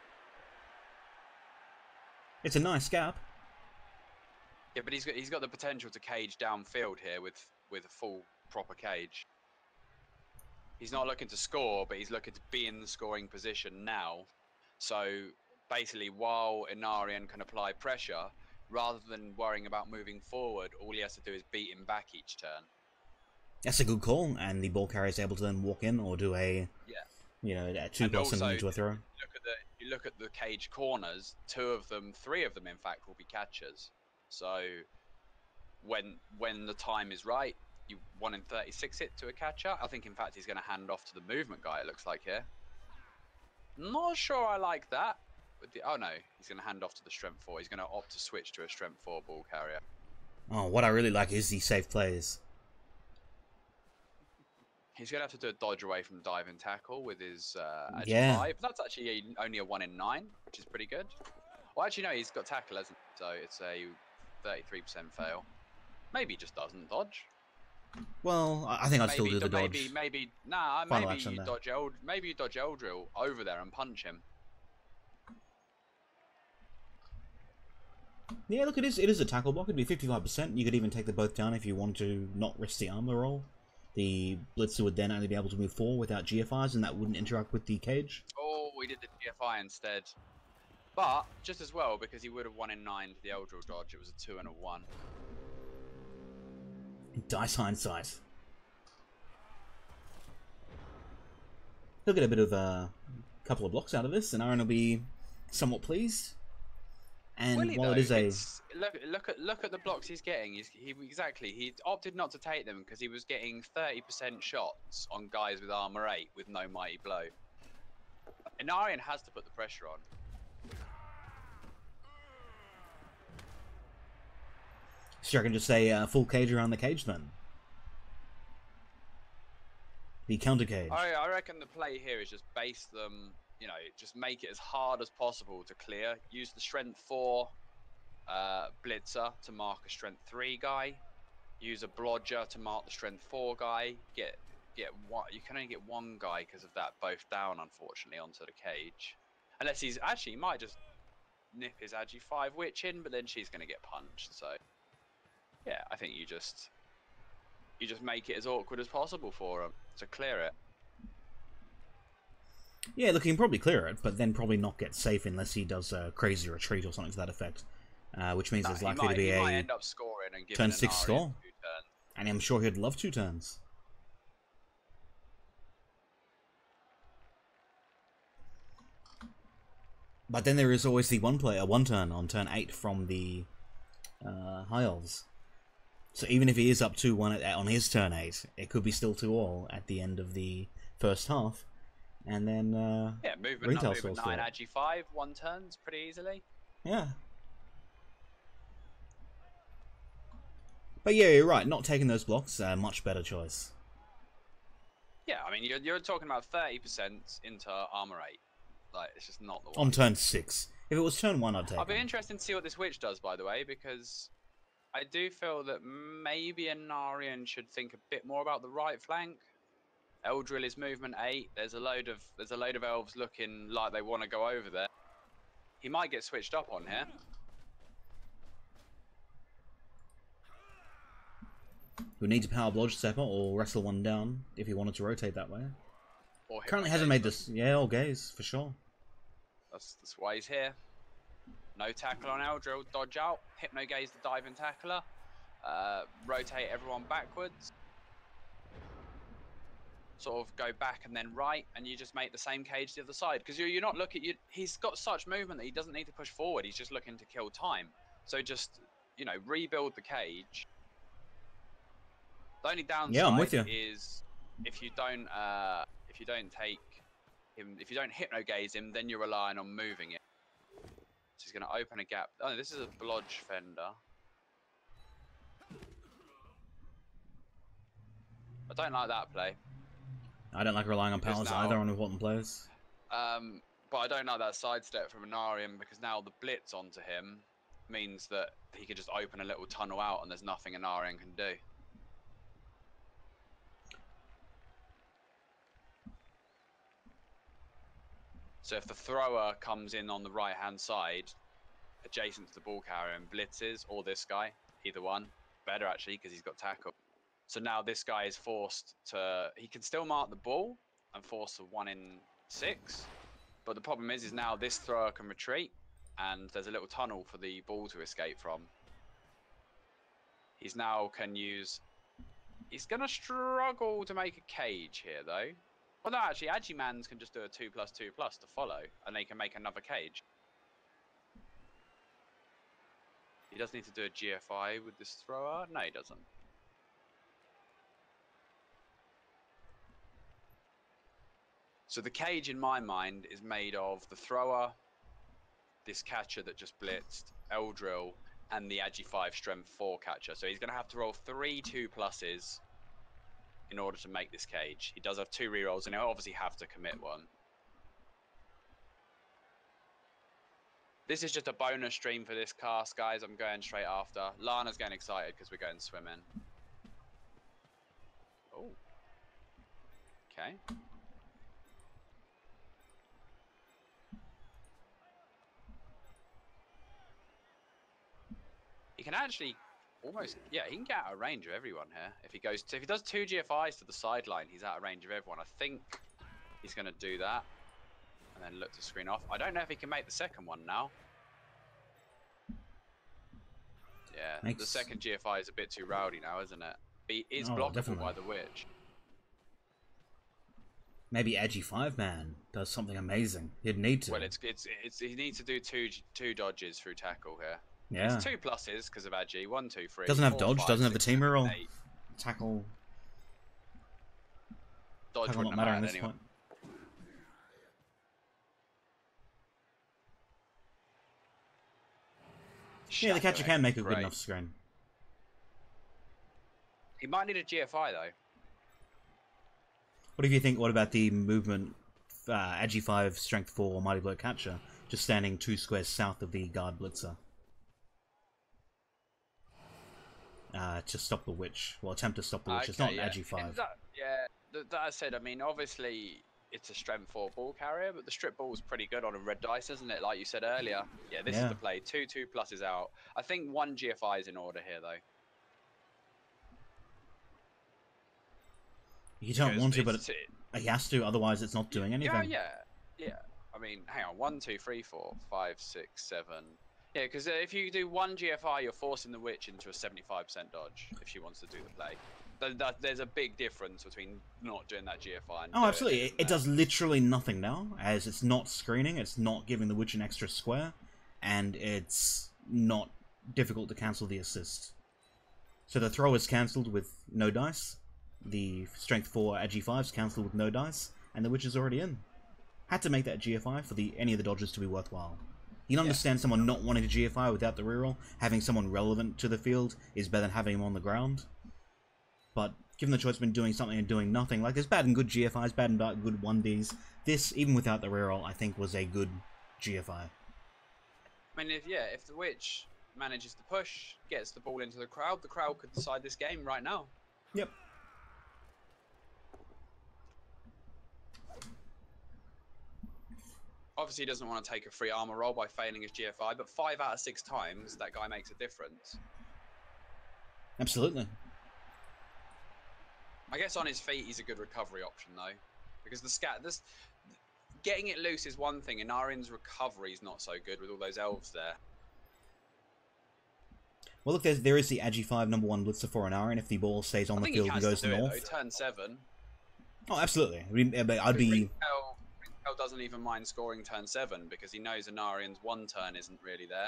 It's a nice gap.
Yeah, but he's got the potential to cage downfield here with a full proper cage. He's not looking to score, but he's looking to be in the scoring position now. So basically, while Inarian can apply pressure, rather than worrying about moving forward, all he has to do is beat him back each turn.
That's a good call, and the ball carrier is able to then walk in or do a, you know, a 2+ into a throw.
You look at the cage corners. 3 of them, in fact, will be catchers. So when the time is right, you 1 in 36 it to a catcher. I think, in fact, he's going to hand off to the movement guy. It looks like here. Not sure I like that. Oh no, he's going to hand off to the strength 4. He's going to opt to switch to a strength 4 ball carrier.
Oh, what I really like is the safe plays.
He's going to have to do a dodge away from dive and tackle with his Agi 5. That's actually only a 1 in 9, which is pretty good. Well, actually, no, he's got tackle, hasn't he? So it's a 33% fail. Maybe he just doesn't dodge.
Well, I think I'd still do the dodge.
Maybe you dodge Eldril over there and punch him.
Yeah, look, it is a tackle block. It'd be 55%. You could even take them both down if you want to not risk the armor roll. The Blitzer would then only be able to move 4 without GFIs, and that wouldn't interact with the cage.
Oh, we did the GFI instead. But, just as well, because he would have 1 in 9 to the Eldril dodge, it was a 2 and a 1.
Dice hindsight. He'll get a bit of a couple of blocks out of this, and Aaron will be somewhat pleased. And while it is a
look at the blocks he's getting. He opted not to take them because he was getting 30% shots on guys with armor 8 with no mighty blow. Inarian has to put the pressure on.
So I can just say full cage around the cage then. The counter cage.
I reckon the play here is just base them. You know, just make it as hard as possible to clear. Use the strength 4 blitzer to mark a strength 3 guy. Use a blodger to mark the strength 4 guy. Get one. You can only get 1 guy because of that both down, unfortunately, onto the cage. Unless he might just nip his Agi 5 witch in, but then she's going to get punched. So yeah, I think you just make it as awkward as possible for him to clear it.
Yeah, look, he can probably clear it, but then probably not get safe unless he does a crazy retreat or something to that effect. Which means there's likely to be a
end up scoring and
turn 6 score. And I'm sure he'd love 2 turns. But then there is always the 1 turn on turn 8 from the High Elves. So even if he is up 2-1 on his turn 8, it could be still 2-all at the end of the first half. And then,
yeah, movement
Ringtail
9, Agi 5, 1 turns pretty easily.
Yeah. But yeah, you're right. Not taking those blocks, much better choice.
Yeah, I mean, you're talking about 30% into armor 8. Like, it's just not the one.
On turn 6. If it was turn 1, I'd take
I'll be
him.
interested to see what this witch does, by the way, because I do feel that maybe Anarian should think a bit more about the right flank. Eldril is movement 8. There's a load of elves looking like they want to go over there. He might get switched up on here.
We need to power Blodge Stepper or wrestle one down if he wanted to rotate that way.
Or
Currently hasn't made this. Yeah, or gaze for sure.
That's why he's here. No tackle on Eldril. Dodge out. Hypnogaze the diving tackler. Rotate everyone backwards. Sort of go back and then right, and you just make the same cage the other side. Because you're not looking... he's got such movement that he doesn't need to push forward. He's just looking to kill time. So just, you know, rebuild the cage. The only downside is if you don't take him, if you don't hypnogaze him, then you're relying on moving it. So he's going to open a gap. Oh, this is a blodge fender. I don't like that play.
I don't like relying on powers either on important players.
But I don't like that sidestep from Anarian because now the blitz onto him means that he could just open a little tunnel out and there's nothing Anarian can do. So if the thrower comes in on the right-hand side, adjacent to the ball carrier and blitzes, or this guy, either one, better actually because he's got tackle. So now this guy is forced to... He can still mark the ball and force a 1 in 6. But the problem is now this thrower can retreat and there's a little tunnel for the ball to escape from. He's now can use... He's going to struggle to make a cage here though. Well, no, actually, Agimans can just do a 2+2+ to follow, and they can make another cage. He does need to do a GFI with this thrower. No, he doesn't. So the cage, in my mind, is made of the thrower, this catcher that just blitzed, Eldril, and the Agi 5 Strength 4 catcher. So he's going to have to roll 3 2+s in order to make this cage. He does have 2 rerolls, and he'll obviously have to commit 1. This is just a bonus stream for this cast, guys. I'm going straight after. Lana's getting excited because we're going swimming. Oh. Okay. He can actually... Almost, yeah, he can get out of range of everyone here. If he goes, if he does 2 GFIs to the sideline, he's out of range of everyone. I think he's going to do that, and then look to screen off. I don't know if he can make the second one now. Yeah, the second GFI is a bit too rowdy now, isn't it? He is blockable by the witch.
Maybe Agi 5 man does something amazing. He'd need to.
Well, he needs to do two dodges through tackle here.
Yeah.
It's 2 pluses because of Agi. 1, 2, 3.
Doesn't have
4,
dodge.
5,
doesn't have the
6,
team
7,
reroll.
8.
Tackle.
Dodge
Tackle
wouldn't
not matter
have
at this
anyway.
point. Yeah, the catcher can make a good enough screen.
He might need a GFI though.
What do you think? What about the movement? Agi 5 Strength 4 Mighty Blow catcher, just standing 2 squares south of the guard blitzer. To stop the witch. Well, attempt to stop the witch. It's not Agi 5.
That said, I mean, obviously it's a Strength 4 ball carrier, but the strip ball is pretty good on a red dice, isn't it? Like you said earlier. Yeah, this is the play. 2 2+ out. I think 1 GFI is in order here, though.
You don't want to, but he has to, otherwise it's not doing anything.
Yeah. I mean, hang on. 1 2 3 4 5 6 7. Yeah, because if you do 1 GFI, you're forcing the witch into a 75% dodge if she wants to do the play. There's a big difference between not doing that GFI and
oh, absolutely. It does literally nothing now, as it's not screening, it's not giving the witch an extra square, and it's not difficult to cancel the assist. So the throw is cancelled with no dice. The strength 4 at G5 is cancelled with no dice, and the witch is already in. Had to make that GFI for any of the dodges to be worthwhile. You can understand someone not wanting to GFI without the reroll. Having someone relevant to the field is better than having him on the ground. But given the choice between doing something and doing nothing, like there's bad and good GFIs, bad and good 1Ds. This, even without the reroll, I think was a good GFI.
I mean, if the witch manages to push, gets the ball into the crowd could decide this game right now.
Yep.
Obviously, he doesn't want to take a free armor roll by failing his GFI, but 5 out of 6 times, that guy makes a difference.
Absolutely.
I guess on his feet, he's a good recovery option, though. Because getting it loose is one thing, and Arian's recovery is not so good with all those elves there.
Well, look, there is the Agi5 number 1 Blitzer for an Arian if the ball stays on the field and goes north.
It, though, turn 7.
Oh, absolutely. I'd be...
Ringtail doesn't even mind scoring turn 7 because he knows Anarian's 1 turn isn't really there.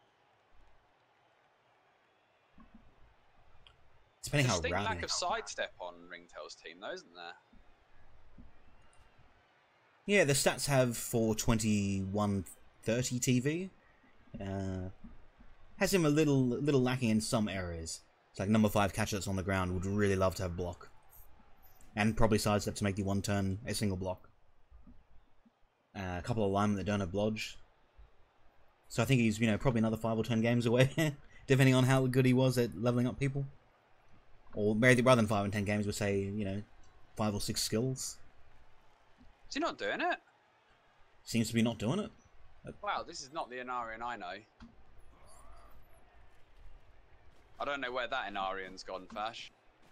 Depending how
rowdy. There's a lack of sidestep on Ringtail's team, though, isn't there?
Yeah, the stats have for 2130 TV. Has him a little lacking in some areas. It's like number 5 catcher that's on the ground would really love to have block. And probably sidestep to make the 1 turn a single block. A couple of linemen that don't have blodge. So I think he's, probably another 5 or 10 games away, depending on how good he was at leveling up people. Or maybe rather than 5 and 10 games, we'd say, 5 or 6 skills.
Is he not doing it?
Seems to be not doing it.
Wow, this is not the Anarian I know. I don't know where that Anarian's gone, Fash.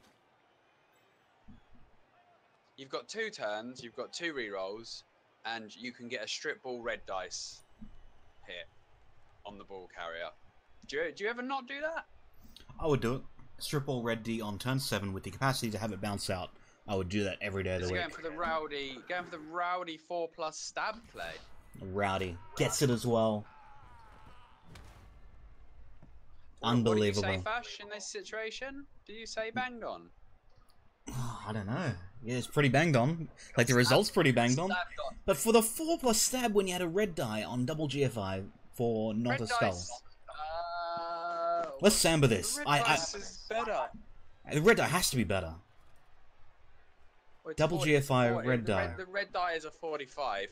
You've got 2 turns, you've got 2 rerolls, and you can get a strip ball red dice hit on the ball carrier. Do you ever not do that?
I would do it. Strip ball red D on turn 7 with the capacity to have it bounce out. I would do that every day of the week.
Going for the rowdy 4+ stab play.
Rowdy gets it as well. Unbelievable.
What do you say, Fash, in this situation? Do you say banged on?
I don't know. Yeah, it's pretty banged on. Like, the result's pretty banged on. But for the 4+ stab when you had a red die on double GFI for not a skull. Let's samba this.
The red dice is better.
The red die has to be better.
Well,
double
40,
GFI
40.
red die.
The red die is a 45%.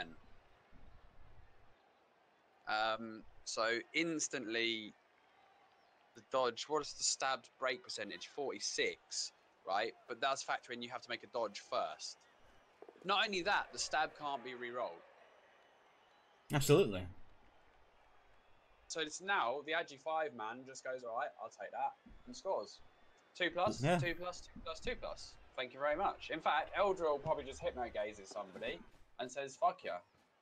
So instantly, the dodge. What is the stabbed break percentage? 46, right? But that's factoring you have to make a dodge first. Not only that, the stab can't be re-rolled.
Absolutely.
So it's now the Agi 5 man just goes, all right, I'll take that, and scores. 2+,
yeah.
2+, 2+, 2+. Thank you very much. In fact, Eldril probably just hypno-gazes somebody and says, fuck ya.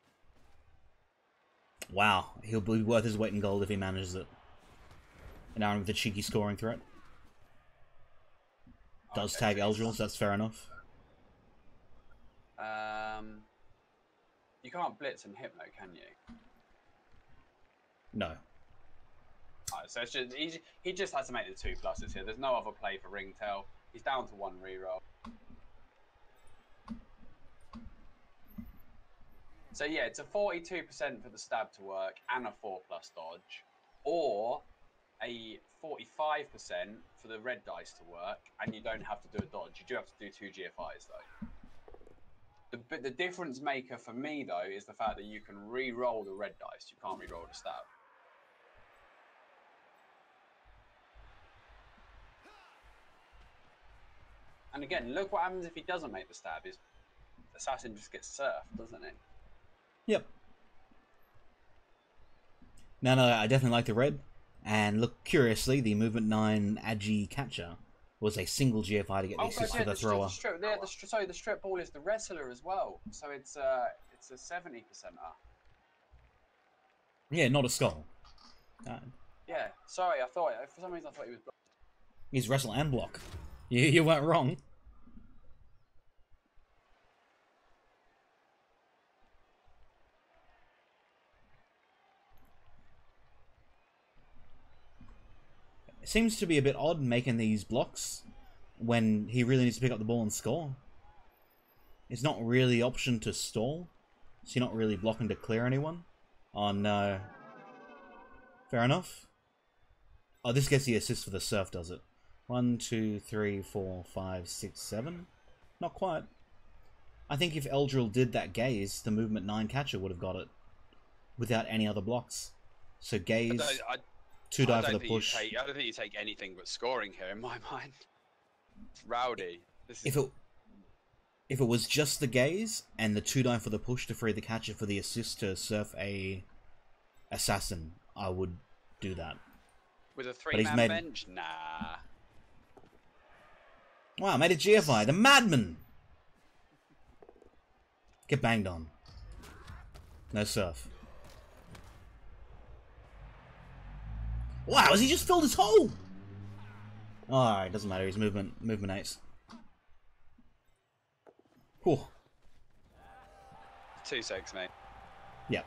Wow, he'll be worth his weight in gold if he manages it. An Aaron with a cheeky scoring threat. Does tag Eldril, so that's fair enough.
You can't blitz and hypno, can you?
No.
Right, so it's just, he just has to make the 2+s here. There's no other play for Ringtail. He's down to 1 reroll. So yeah, it's a 42% for the stab to work and a 4+ dodge, or a 45% for the red dice to work, and you don't have to do a dodge. You do have to do 2 GFIs though. The difference maker for me though is the fact that you can re-roll the red dice. You can't re-roll the stab. And again, look what happens if he doesn't make the stab. His assassin just gets surfed, doesn't it?
Yep. No, I definitely like the red. And look, curiously, the movement 9 Agi catcher was a single GFI to get the assist for the thrower.
Sorry, the strip ball is the wrestler as well. So it's a 70%er.
Yeah, not a skull.
Yeah, sorry, for some reason I thought he was blocked.
He's wrestle and block. You weren't wrong. It seems to be a bit odd making these blocks when he really needs to pick up the ball and score. It's not really the option to stall, so you're not really blocking to clear anyone. Oh no. Fair enough. Oh, this gets the assist for the surf, does it? 1, 2, 3, 4, 5, 6, 7? Not quite. I think if Eldril did that gaze, the movement 9 catcher would have got it without any other blocks. So gaze, 2 die for the push.
I don't think you take anything but scoring here in my mind. It's rowdy.
If it was just the gaze and the 2 die for the push to free the catcher for the assist to surf a assassin, I would do that.
With a 3-man bench? Nah.
Wow, made a GFI. The madman! Get banged on. No surf. Wow, has he just filled his hole? Alright, doesn't matter. He's movement 8. Whew.
2-6, mate.
Yep.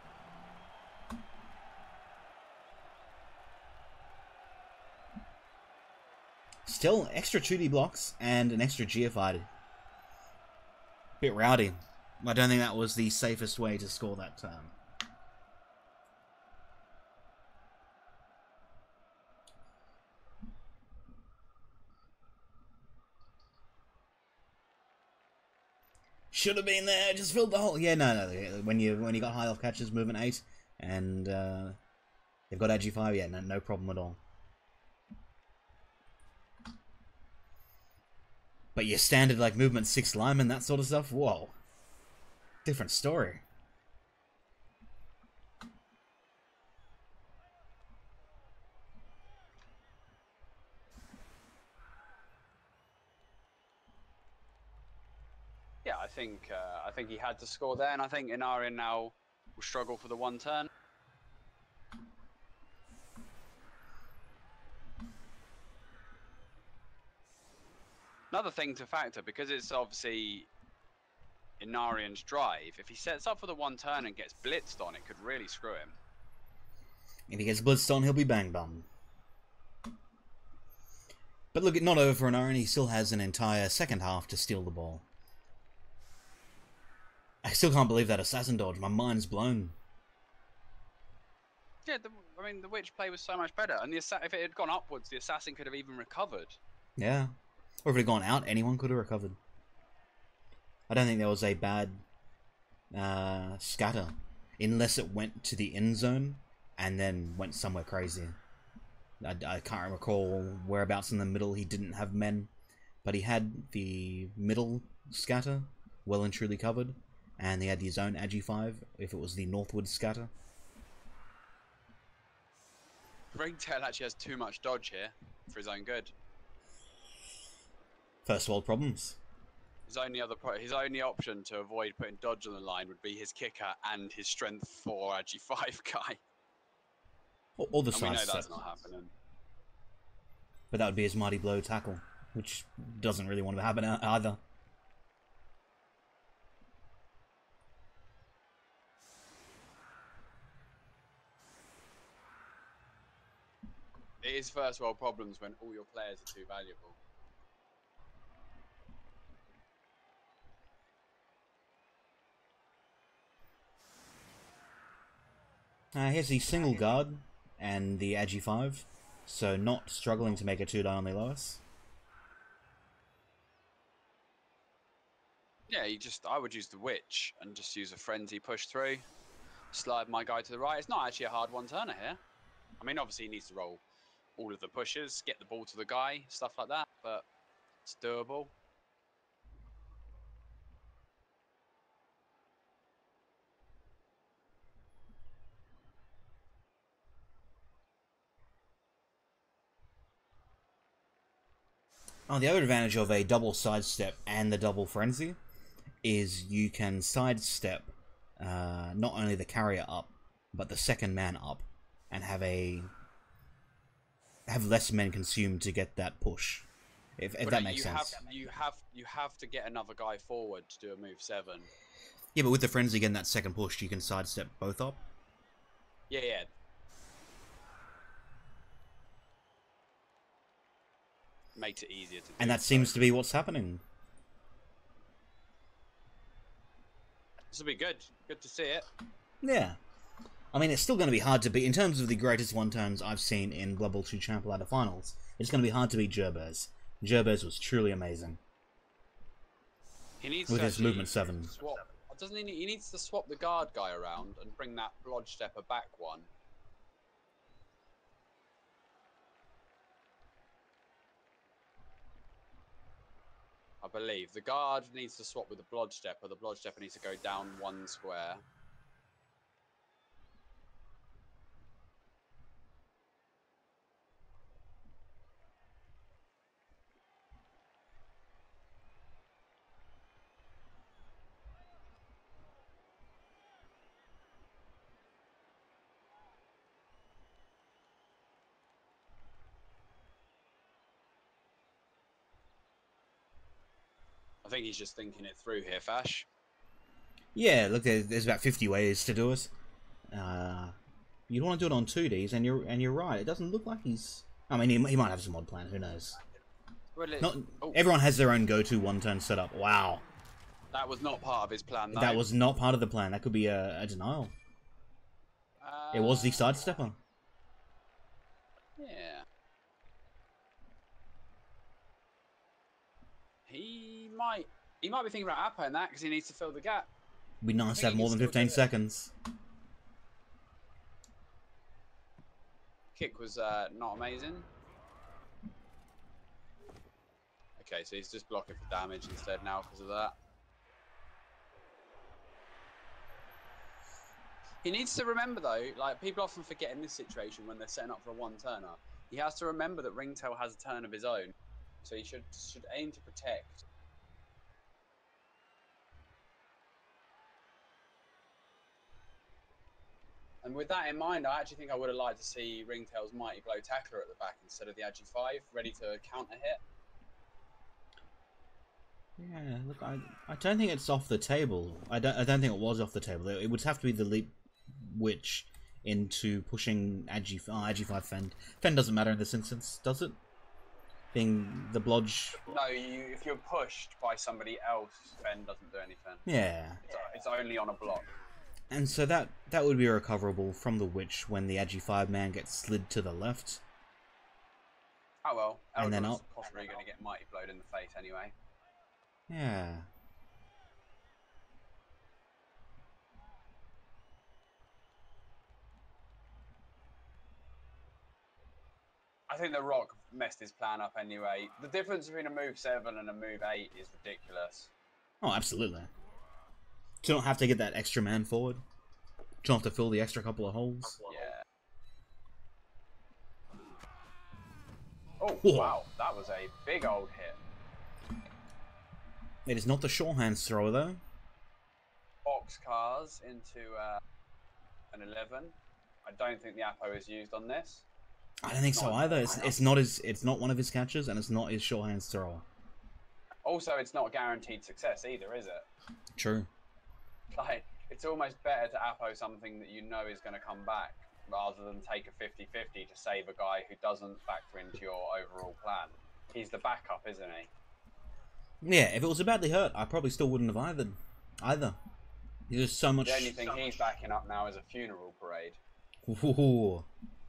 Still, extra 2D blocks and an extra GFI. Bit rowdy. I don't think that was the safest way to score that turn. Should have been there, just filled the hole. Yeah, no. When you got high off catches, movement 8, and they've got Agi 5, yeah, no problem at all. But your standard like movement 6 lineman, that sort of stuff, whoa. Different story.
Yeah, I think he had to score there, and I think Inarian now will struggle for the 1 turn. Another thing to factor, because it's obviously Inarian's drive, if he sets up for the 1 turn and gets blitzed on, it could really screw him.
If he gets blitzed on, he'll be bang bum. But look, not over for Inarian, he still has an entire second half to steal the ball. I still can't believe that assassin dodge, my mind's blown.
Yeah, I mean, the witch play was so much better, and if it had gone upwards, the assassin could have even recovered.
Yeah. Or if it had gone out, anyone could have recovered. I don't think there was a bad scatter. Unless it went to the end zone and then went somewhere crazy. I can't recall whereabouts in the middle he didn't have men. But he had the middle scatter well and truly covered. And he had his own Agi 5 if it was the northward scatter.
Ringtail actually has too much dodge here for his own good.
First world problems.
His only option to avoid putting dodge on the line would be his kicker and his strength 4 Agi 5 guy.
Or the
and we know
size
that's
set.
not happening.
But that would be his mighty blow tackle, which doesn't really want to happen either.
It is first world problems when all your players are too valuable.
Here's the single guard and the Agi 5, so not struggling to make a 2-die on the Lois.
Yeah, I would use the witch and just use a frenzy push through, slide my guy to the right. It's not actually a hard 1-turner here. I mean, obviously he needs to roll all of the pushes, get the ball to the guy, stuff like that, but it's doable.
Oh, the other advantage of a double sidestep and the double frenzy is you can sidestep not only the carrier up, but the second man up, and have less men consumed to get that push. If that makes sense.
You have to get another guy forward to do a move 7.
Yeah, but with the frenzy getting that second push, you can sidestep both up.
Yeah. Makes it easier to do.
And that seems to be what's happening.
This will be good. Good to see it.
Yeah. I mean, it's still going to be hard to beat. In terms of the greatest one-turns I've seen in Blood Bowl 2 Champ Ladder Finals, it's going to be hard to beat Gerbez. Gerbez was truly amazing.
He needs
with
to
his movement 7.
Swap. Doesn't he? He needs to swap the guard guy around and bring that Blodge Stepper back one. I believe the guard needs to swap with the Blodge Stepper. The Blodge Stepper needs to go down 1 square. I think he's just thinking it through here, Fash.
Yeah, look, there's about 50 ways to do it. You'd want to do it on 2Ds, and you're right. It doesn't look like he's. I mean, he might have some odd plan. Who knows? Not everyone has their own go-to one-turn setup. Wow.
That was not part of his plan, though.
That was not part of the plan. That could be a denial. It was the sidestepper.
Yeah. He might be thinking about Appo in that because he needs to fill the gap.
It'd be nice to have more than 15 seconds.
Kick was not amazing. Okay, so he's just blocking for damage instead now because of that. He needs to remember though, like people often forget in this situation when they're setting up for a one-turner, he has to remember that Ringtail has a turn of his own, so he should aim to protect. And with that in mind, I actually think I would have liked to see Ringtail's Mighty Blow Tackler at the back instead of the Agi 5, ready to counter hit.
Yeah, look, I don't think it's off the table. I don't think it was off the table. It would have to be the Leap Witch into pushing Agi 5 Fend. Fend doesn't matter in this instance, does it? Being the Blodge.
No, if you're pushed by somebody else, Fend doesn't do anything.
Yeah.
It's only on a block.
And so that would be recoverable from the Witch when the Agi 5 man gets slid to the left.
Oh well,
and then up.
Possibly going to get Mighty Blowed in the face anyway.
Yeah.
I think the Rock messed his plan up anyway. The difference between a move 7 and a move 8 is ridiculous.
Oh, absolutely. You don't have to get that extra man forward. You don't have to fill the extra couple of holes.
Yeah. Oh,
Whoa.
wow. That was a big old hit.
It is not the short hands thrower, though.
Boxcars into an 11. I don't think the Appo is used on this.
I don't think so either. It's not one of his catches, and it's not his short hands thrower.
Also, it's not guaranteed success either, is it?
True.
Like, it's almost better to Appo something that you know is going to come back, rather than take a 50-50 to save a guy who doesn't factor into your overall plan. He's the backup, isn't he?
Yeah, if it was a badly hurt, I probably still wouldn't have either. There's so much.
The only thing he's backing up now is a funeral parade.
Ooh.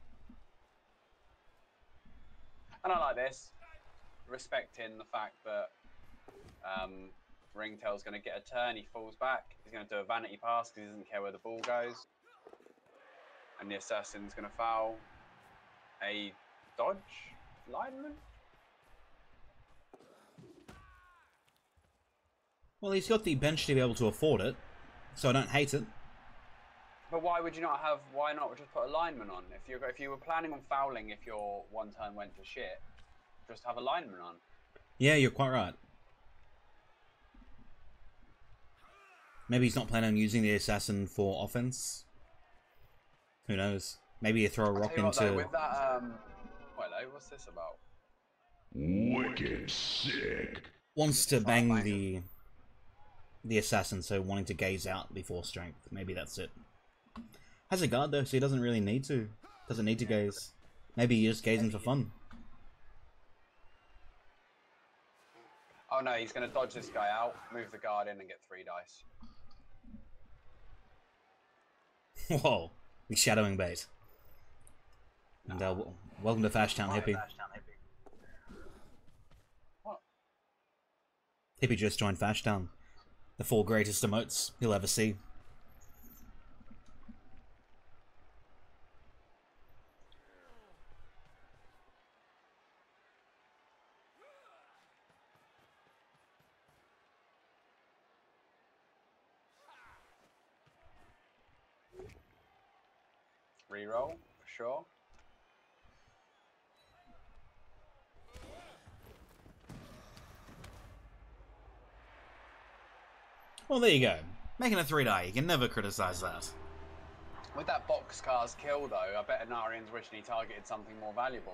And I like this, respecting the fact that Ringtail's going to get a turn. He falls back. He's going to do a vanity pass because he doesn't care where the ball goes. And the assassin's going to foul a dodge lineman.
Well, he's got the bench to be able to afford it, so I don't hate it.
But why would you not have? Why not just put a lineman on? If you were planning on fouling, if your one turn went to shit, just have a lineman on.
Yeah, you're quite right. Maybe he's not planning on using the assassin for offense. Who knows? Maybe you throw a rock into.
Though, with that, hello, what's this about?
Wicked sick.
Wants to bang the assassin, so wanting to gaze out before strength. Maybe that's it. Has a guard though, so he doesn't really need to. Doesn't need to gaze. Maybe he just gazing for fun.
Oh no, he's going to dodge this guy out, move the guard in, and get 3 dice.
Whoa, he's shadowing bait. And welcome to Fashtown, Hippie.
What?
Hippie just joined Fashtown. The 4 greatest emotes he'll ever see.
Reroll, for sure.
Well, there you go. Making a 3-die, you can never criticize that.
With that boxcar's kill, though, I bet Anarian's wishing he targeted something more valuable.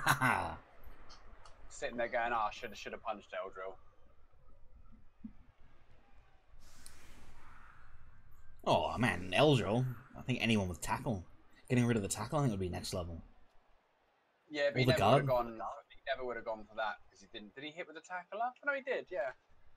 Sitting there going, ah, should have punched Eldril.
Oh man, Eldril. I think anyone with tackle. Getting rid of the tackle, I think would be next level.
Yeah, but he never would have gone. He never would have gone for that because he didn't. Did he hit with the tackle up? No, he did. Yeah.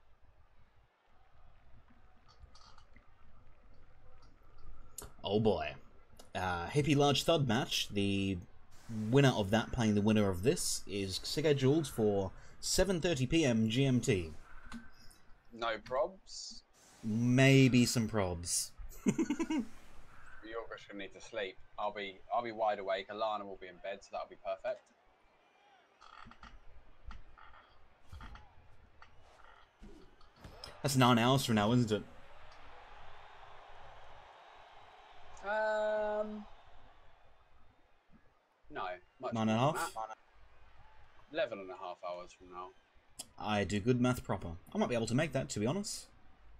Oh boy. Hippie Large Thud match. The winner of that playing the winner of this is scheduled for 7:30 PM GMT.
No probs.
Maybe some probs.
You're just gonna need to sleep. I'll be wide awake. Alana will be in bed, so that'll be perfect.
That's 9 hours from now, isn't it?
No. Much
9.5?
11.5 hours from now.
I do good math proper. I might be able to make that, to be honest.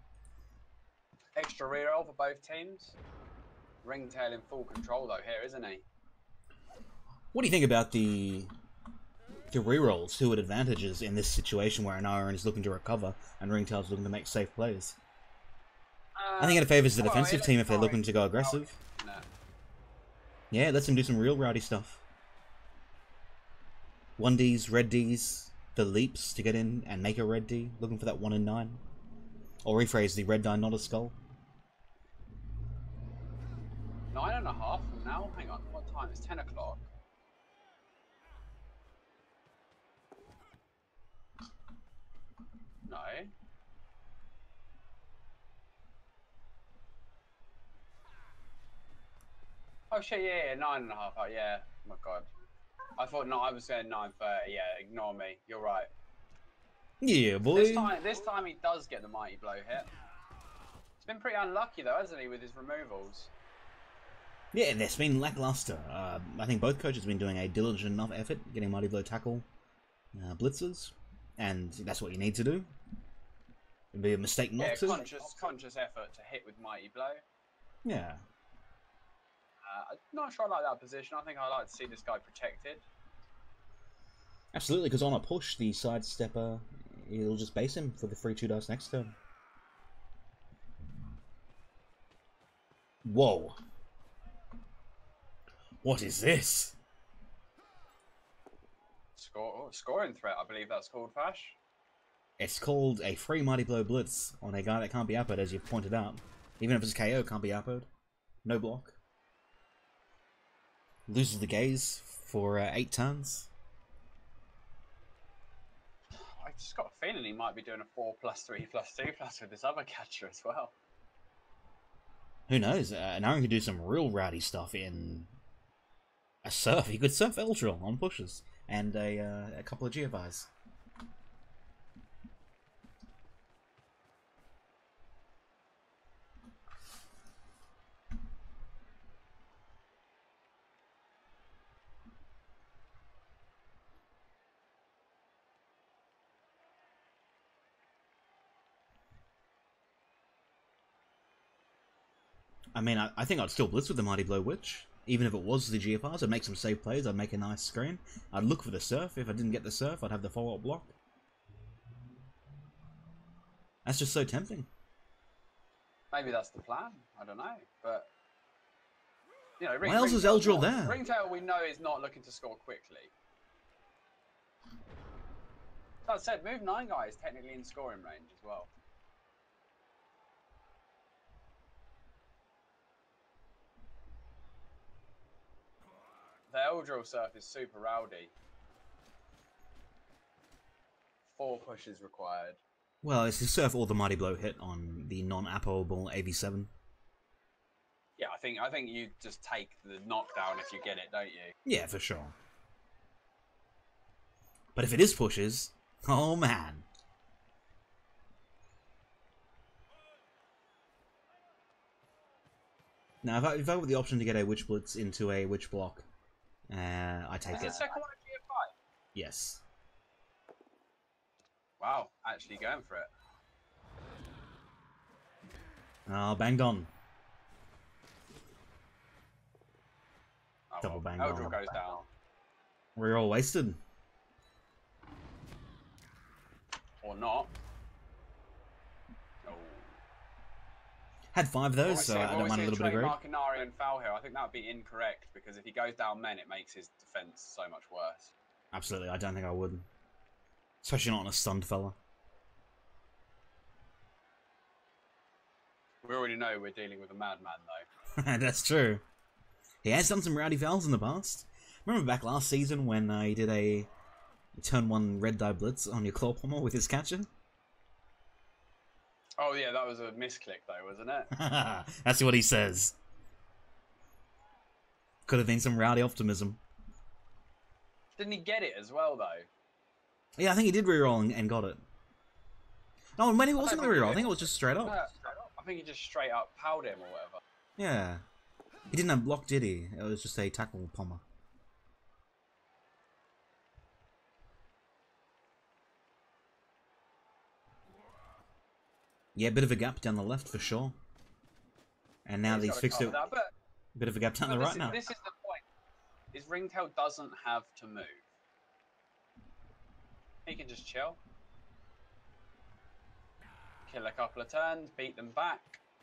Extra reroll for both teams. Ringtail in full control though here, isn't he?
What do you think about the rerolls? Who had advantages in this situation where Anarian is looking to recover and Ringtail's looking to make safe plays? I think it favours the defensive team if they're looking to go aggressive.
No.
Yeah, lets them do some real rowdy stuff. 1Ds, red Ds, the leaps to get in and make a red D, looking for that 1 in 9. Or rephrase, the red die, not a skull.
9.5 from now? Hang on, what time? It's 10 o'clock. No. Oh shit, yeah, 9.5 hours, yeah. Oh my god. I thought no, I was saying 9:30, yeah, ignore me. You're right.
Yeah, boy.
This time he does get the mighty blow hit. He's been pretty unlucky though, hasn't he, with his removals?
Yeah, it's been lackluster. I think both coaches have been doing a diligent enough effort getting mighty blow tackle blitzers, and that's what you need to do. It'd be a mistake not to.
Conscious effort to hit with mighty blow.
Yeah.
I'm not sure I like that position. I think I like to see this guy protected.
Absolutely, because on a push, the sidestepper, it'll just base him for the free 2 dice next turn. Whoa. What is this?
Scoring threat, I believe that's called, Fash.
It's called a free mighty blow blitz on a guy that can't be uppered, as you've pointed out. Even if it's KO, can't be uppered. No block. Loses the gaze for 8 turns.
I just got a feeling he might be doing a 4+3+2+ with this other catcher as well.
Who knows? Anarian could do some real rowdy stuff in a surf. He could surf Eldril on pushes and a couple of GFIs. I mean, I think I'd still blitz with the Mighty Blow Witch. Even if it was the GFRs, I'd make some safe plays, I'd make a nice screen. I'd look for the surf. If I didn't get the surf, I'd have the follow-up block. That's just so tempting.
Maybe that's the plan. I don't know. But, you know,
why else is Eldril there?
Ringtail, we know, is not looking to score quickly. That said, move 9 guy is technically in scoring range as well. The Eldril Surf is super rowdy. 4 pushes required.
Well, it's the Surf or the Mighty Blow hit on the non-applicable AV7.
Yeah, I think you just take the knockdown if you get it, don't you?
Yeah, for sure. But if it is pushes, oh man. Now, if I got the option to get a Witch Blitz into a Witch Block, I take
Is
it.
it second one GF5?
Yes.
Wow, actually going for it.
Oh, banged on.
Oh,
Double bang
Eldril
on.
goes down.
We're all wasted.
Or not. Oh.
Had 5 of those, so I don't mind a little bit of great.
Markinari and foul here. I think that would be incorrect because if he goes down men, it makes his defense so much worse.
Absolutely, I don't think I would. Especially not on a stunned fella.
We already know we're dealing with a madman, though.
That's true. He has done some rowdy fouls in the past. Remember back last season when he did a turn 1 red die blitz on your claw pommer with his catcher?
Oh yeah, that was a misclick though, wasn't it?
That's what he says. Could have been some rowdy optimism.
Didn't he get it as well though?
Yeah, I think he did reroll and got it. No, when he wasn't going to reroll, I think it was just straight up.
I think he just straight up powed him or whatever.
Yeah. He didn't have block, did he? It was just a tackle pommer. Yeah, bit of a gap down the left for sure. And now he's fixed it. Bit of a gap down the right now.
This is the point. Is Ringtail doesn't have to move. He can just chill. Kill a couple of turns, beat them back.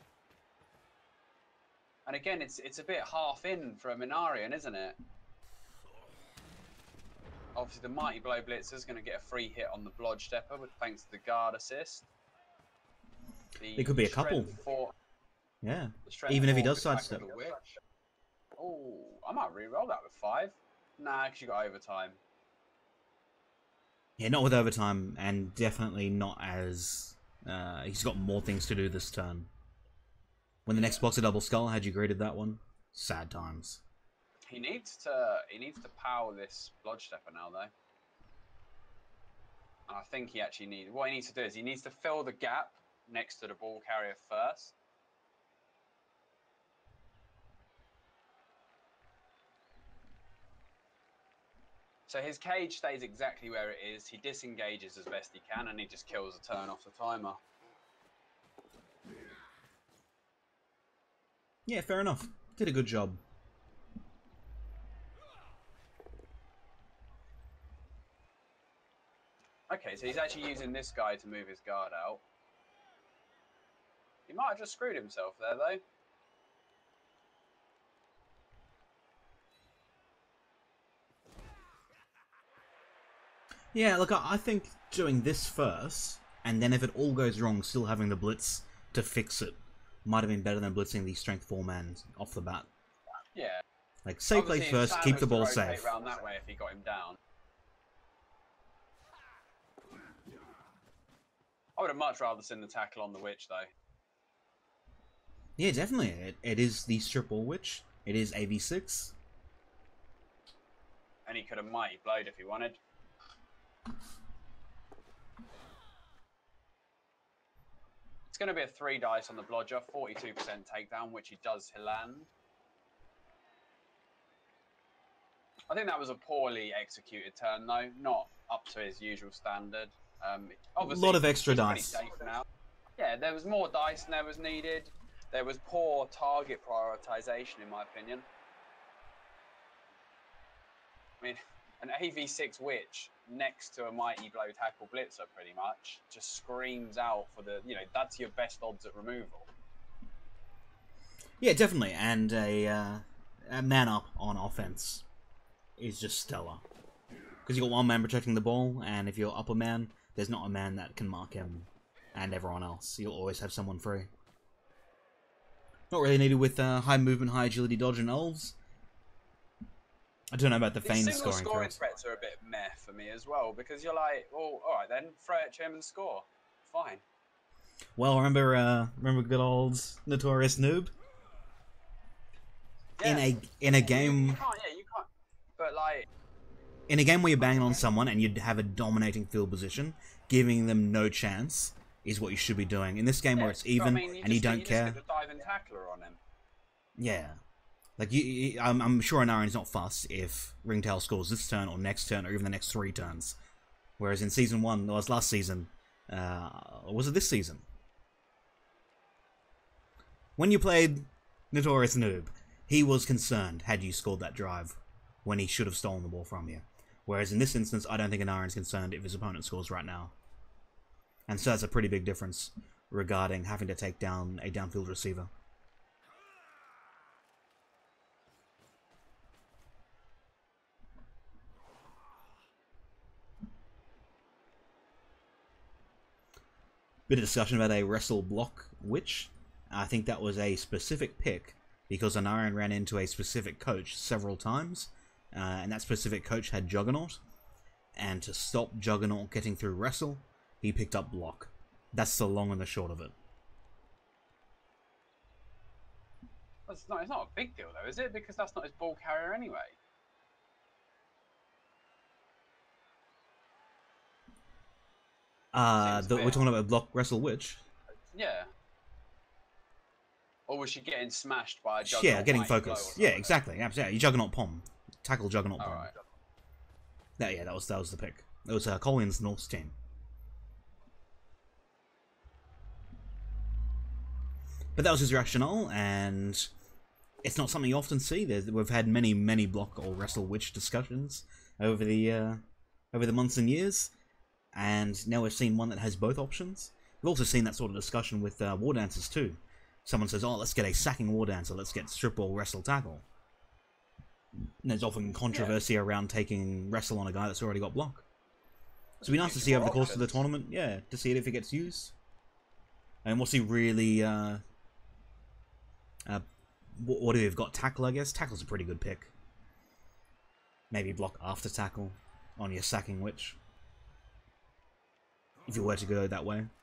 And again, it's a bit half in for a Minarian, isn't it? Obviously, the Mighty Blow Blitzer is going to get a free hit on the Blodge Stepper, thanks to the guard assist.
There could be a couple. Yeah. Even if he does sidestep.
Oh, I might re-roll that with 5. Nah, because you got overtime.
Yeah, not with overtime, and definitely not as... he's got more things to do this turn. When the next block's a double skull, had you graded that one? Sad times.
He needs to power this Blodge Stepper now, though. And I think he actually needs... What he needs to do is he needs to fill the gap next to the ball carrier first. So his cage stays exactly where it is. He disengages as best he can, and he just kills a turn off the timer.
Yeah, fair enough. Did a good job.
Okay, so he's actually using this guy to move his guard out. He might have just screwed himself there, though.
Yeah, look, I think doing this first, and then if it all goes wrong, still having the blitz to fix it, might have been better than blitzing the strength 4 man off the bat.
Yeah.
Like, safe play first, keep the ball safe.
Around that way if he got him down. I would have much rather seen the tackle on the Witch, though.
Yeah, definitely. It is the strip ball Witch. It is AV6.
And he could have mighty blowed if he wanted. It's going to be a 3 dice on the Blodger, 42% takedown, which he does land. I think that was a poorly executed turn, though. Not up to his usual standard. Obviously,
a lot of extra dice.
Yeah, there was more dice than there was needed. There was poor target prioritization, in my opinion. I mean, an AV6 Witch next to a Mighty Blow Tackle Blitzer, pretty much, just screams out for the, that's your best odds at removal.
Yeah, definitely. And a man up on offense is just stellar. Because you got one man protecting the ball, and if you're upper man, there's not a man that can mark him and everyone else. You'll always have someone free. Not really needed with high movement, high agility, dodge, and elves. I don't know about the
These
feign
single
scoring
threats are a bit meh for me as well, because you're like, well, alright then, throw it to him and score. Fine.
Well, remember good old Notorious Noob?
Yeah.
In a game
You can't, yeah, you can't. But like,
in a game where you're banging on someone and you'd have a dominating field position, giving them no chance is what you should be doing. In this game where it's even and you don't care.
Just get the diving tackler on him.
Yeah. Like, I'm sure Anarin's not fussed if Ringtail scores this turn or next turn or even the next 3 turns. Whereas in Season 1, or was last season, or was it this season? When you played Notorious Noob, he was concerned had you scored that drive when he should have stolen the ball from you. Whereas in this instance, I don't think Anarin's concerned if his opponent scores right now. And so that's a pretty big difference regarding having to take down a downfield receiver. Bit of discussion about a wrestle block witch. I think that was a specific pick because Anarin ran into a specific coach several times, and that specific coach had Juggernaut, and to stop Juggernaut getting through wrestle, he picked up block. That's the long and the short of it.
It's not a big deal though, is it? Because that's not his ball carrier anyway.
We're talking about block wrestle witch.
Yeah. Or was she getting smashed by a Juggernaut?
Yeah, getting focus. Yeah, exactly. Absolutely. Juggernaut Pom. Tackle Juggernaut Pom.
Right.
That was the pick. It was Collins North's team. But that was his rationale, and it's not something you often see. We've had many block or wrestle witch discussions over the months and years, and now we've seen one that has both options. We've also seen that sort of discussion with War Dancers too. Someone says, "Oh, let's get a sacking War Dancer. Let's get strip ball, wrestle, tackle." And there's often controversy around taking wrestle on a guy that's already got block. So it'd be nice to see over the course of the tournament, yeah, to see it if it gets used. And we'll see really, what do we've got? Tackle, I guess. Tackle's a pretty good pick. Maybe block after tackle on your sacking witch, if you were to go that way.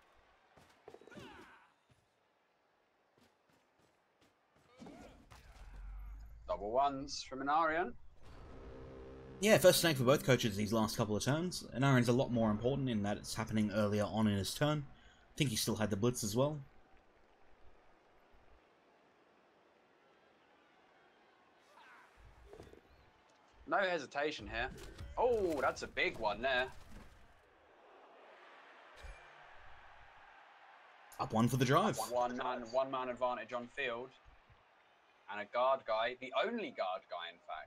Double ones from Anarian.
Yeah, first snake for both coaches these last couple of turns. Anarin's a lot more important in that it's happening earlier on in his turn. I think he still had the blitz as well.
No hesitation here. Oh, that's a big one there.
Up one for the drive.
One man advantage on field. And a guard guy, the only guard guy in fact.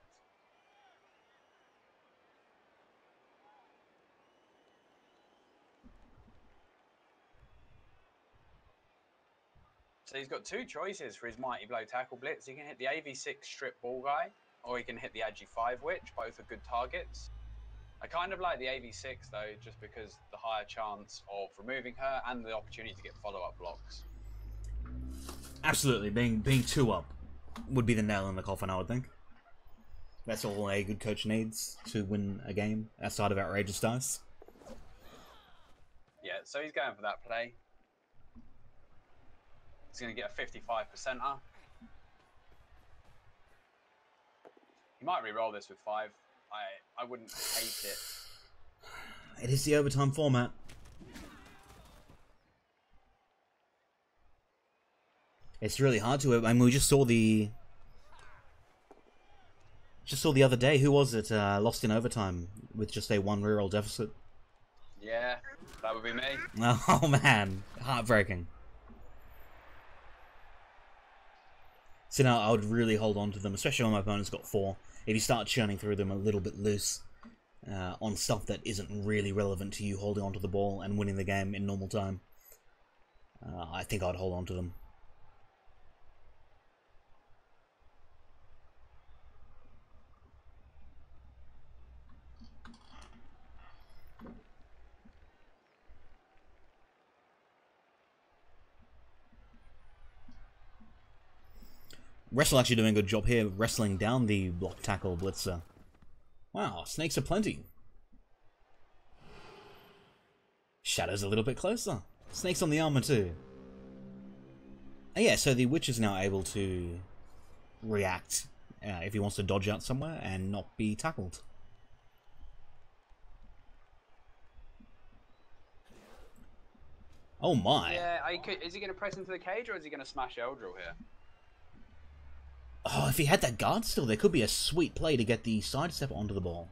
So he's got 2 choices for his Mighty Blow Tackle Blitz. He can hit the AV6 strip ball guy, or he can hit the Agi 5 Witch. Both are good targets. I kind of like the AV6 though, just because the higher chance of removing her and the opportunity to get follow-up blocks.
Absolutely, being 2 up would be the nail in the coffin, I would think. That's all a good coach needs to win a game outside of outrageous dice.
Yeah, so he's going for that play. He's going to get a 55%er. He might re-roll this with 5. I wouldn't hate it.
It is the overtime format. It's really hard to. I mean, we just saw the other day. Who was it? Lost in overtime with just a 1 reroll deficit.
Yeah, that would be me.
Oh man, heartbreaking. So now I would really hold on to them, especially when my opponent's got 4. If you start churning through them a little bit loose on stuff that isn't really relevant to you holding onto the ball and winning the game in normal time, I think I'd hold on to them. Wrestle actually doing a good job here, wrestling down the block tackle blitzer. Wow, snakes are plenty. Shadow's a little bit closer. Snakes on the armor too. And yeah, so the Witch is now able to react if he wants to dodge out somewhere and not be tackled. Oh my.
Yeah, is he going to press into the cage or is he going to smash Eldril here?
Oh, if he had that guard still, there could be a sweet play to get the sidestep onto the ball.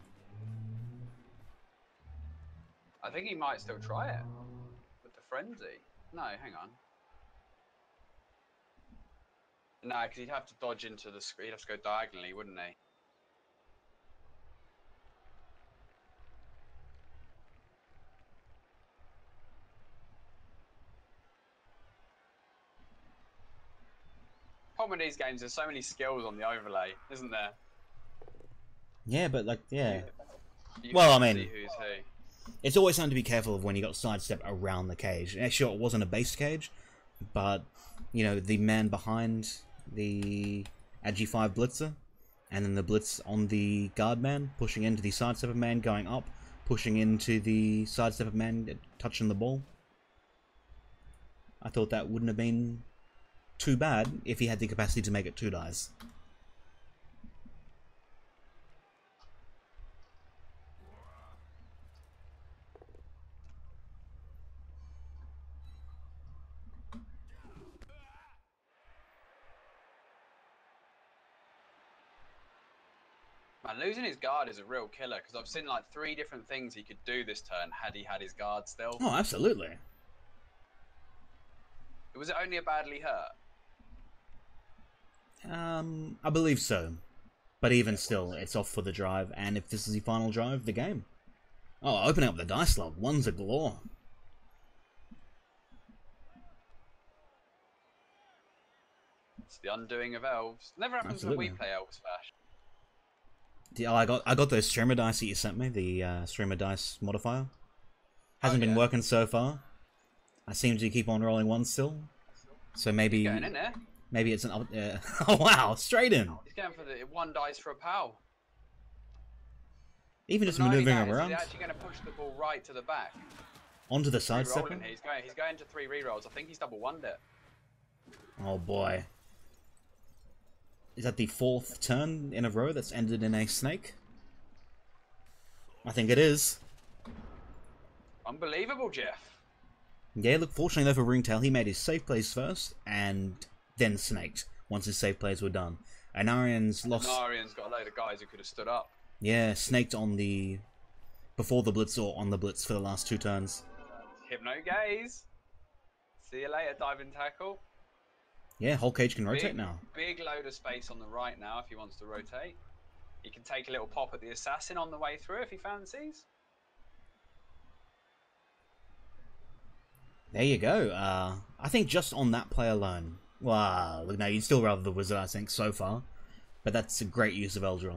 I think he might still try it with the frenzy. No, hang on. No, because he'd have to dodge into the screen. He'd have to go diagonally, wouldn't he? Problem with these games, there's so many skills on the overlay, isn't there?
Yeah, but like, yeah.
You
Well, I
can't
mean,
see who's who.
it's always something to be careful of when you got sidestep around the cage. Yeah, sure, it wasn't a base cage, but, you know, the man behind the Agi-5 blitzer, and then the blitz on the guard man, pushing into the sidestepper man, going up, pushing into the sidestepper man, touching the ball. I thought that wouldn't have been too bad if he had the capacity to make it 2 dies.
Man, losing his guard is a real killer because I've seen like 3 different things he could do this turn had he had his guard still.
Oh, absolutely.
Was it only a badly hurt?
I believe so. But even still, it's off for the drive, and if this is the final drive, the game. Oh, opening up the dice log. Ones are galore.
It's the undoing of elves. Never happens
Absolutely.
when we play elves, Fash.
Oh, I got those streamer dice that you sent me, the streamer dice modifier. Hasn't been working so far. I seem to keep on rolling ones still. So maybe
He's going in there.
maybe it's an oh wow, straight in.
He's going for the 1 dice for a pal.
Even just
Not only
maneuvering
that, is
around
he's actually going to push the ball right to the back.
onto the
Re-rolling
sidestepper.
it. He's going to 3 rerolls. I think he's double one it.
Oh boy. Is that the 4th turn in a row that's ended in a snake? I think it is.
Unbelievable, Jeff.
Yeah, look, fortunately though for Ringtail, he made his safe plays first, and then snaked, once his safe plays were done. And Arian's lost...
Arian's got a load of guys who could have stood up.
Yeah, snaked on the... before the blitz or on the blitz for the last 2 turns.
Hypno gaze. See you later, diving tackle.
Yeah, whole cage can rotate now.
Big load of space on the right now if he wants to rotate. He can take a little pop at the assassin on the way through if he fancies.
There you go. I think just on that play alone... Wow, no, you'd still rather the wizard, I think, so far. But that's a great use of Eldril.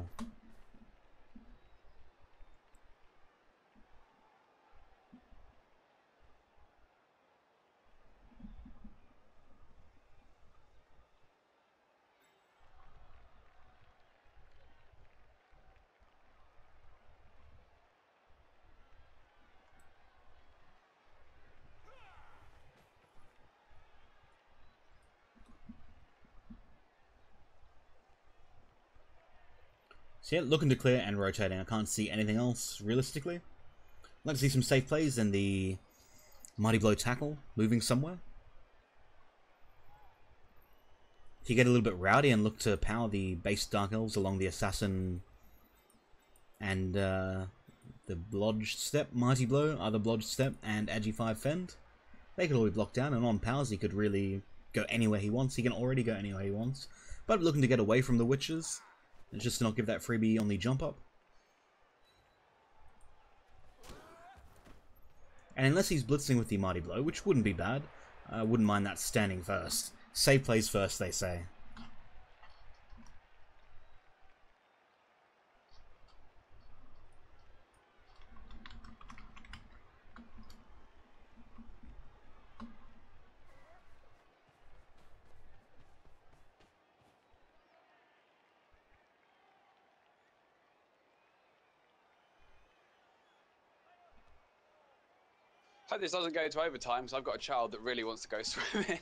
So yeah, looking to clear and rotating. I can't see anything else, realistically. I'd like to see some safe plays and the Mighty Blow tackle moving somewhere. If you get a little bit rowdy and look to power the base Dark Elves along the Assassin and the Blodge Step, Mighty Blow, either Blodge Step and Agi-5 Fend, they could all be blocked down, and on powers he could really go anywhere he wants. He can already go anywhere he wants. But looking to get away from the Witches, and just to not give that freebie on the jump up. And unless he's blitzing with the Mighty Blow, which wouldn't be bad, I wouldn't mind that standing first. Save plays first, they say.
Hope this doesn't go to overtime because I've got a child that really wants to go swimming.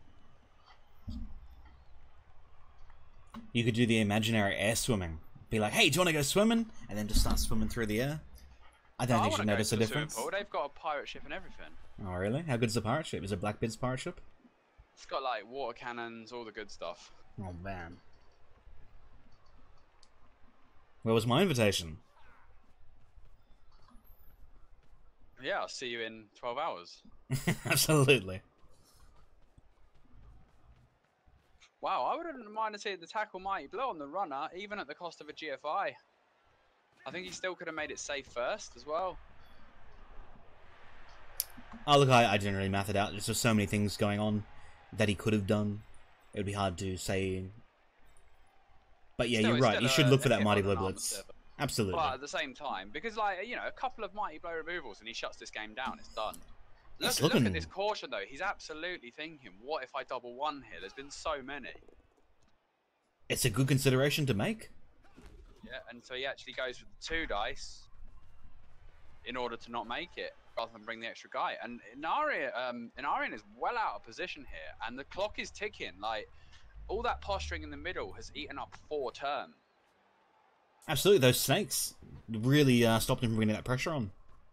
You could do the imaginary air swimming. Be like, hey, do you want to go swimming? And then just start swimming through the air. I don't think you'll notice a difference.
They've got a pirate ship and everything.
Oh, really? How good's the pirate ship? Is it Blackbeard's pirate ship?
It's got, like, water cannons, all the good stuff.
Oh, man. Where was my invitation?
Yeah, I'll see you in 12 hours.
Absolutely.
Wow, I wouldn't mind to see the tackle Mighty Blow on the runner, even at the cost of a GFI. I think he still could have made it safe first as well.
Oh, look, I didn't really math it out. There's just so many things going on that he could have done. It would be hard to say. But yeah, you're right. You should look for that Mighty Blow blitz. Absolutely.
But at the same time, because, like, you know, a couple of Mighty Blow removals and he shuts this game down, it's done. Look at this caution, though. He's absolutely thinking, what if I double one here? There's been so many.
It's a good consideration to make.
Yeah, and so he actually goes for the 2 dice in order to not make it, rather than bring the extra guy. And Inarian is well out of position here, and the clock is ticking. Like, all that posturing in the middle has eaten up 4 turns.
Absolutely, those snakes really stopped him from bringing that pressure on.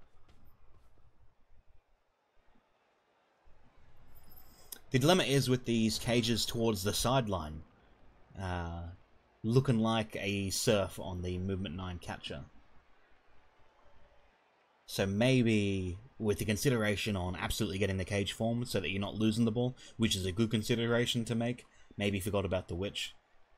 The dilemma is with these cages towards the sideline, looking like a surf on the Movement 9 catcher. So maybe with the consideration on absolutely getting the cage formed so that you're not losing the ball, which is a good consideration to make, maybe forgot about the witch.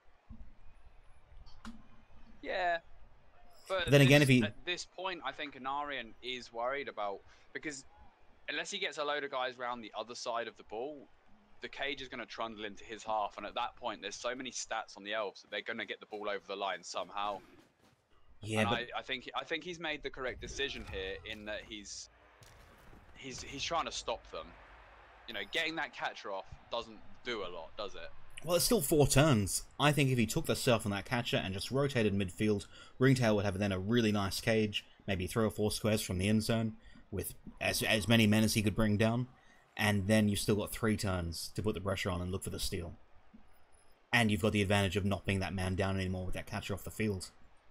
Yeah, but
then again,
at this point, I think Inarian is worried about, because unless he gets a load of guys around the other side of the ball, the cage is going to trundle into his half, and at that point, there's so many stats on the elves that they're going to get the ball over the line somehow.
Yeah,
and
but
I think he's made the correct decision here in that he's trying to stop them. You know, getting that catcher off doesn't do a lot, does it?
Well, it's still 4 turns. I think if he took the surf on that catcher and just rotated midfield, Ringtail would have then a really nice cage, maybe 3 or 4 squares from the end zone, with as many men as he could bring down, and then you've still got 3 turns to put the pressure on and look for the steal. And you've got the advantage of not being that man down anymore with that catcher off the field.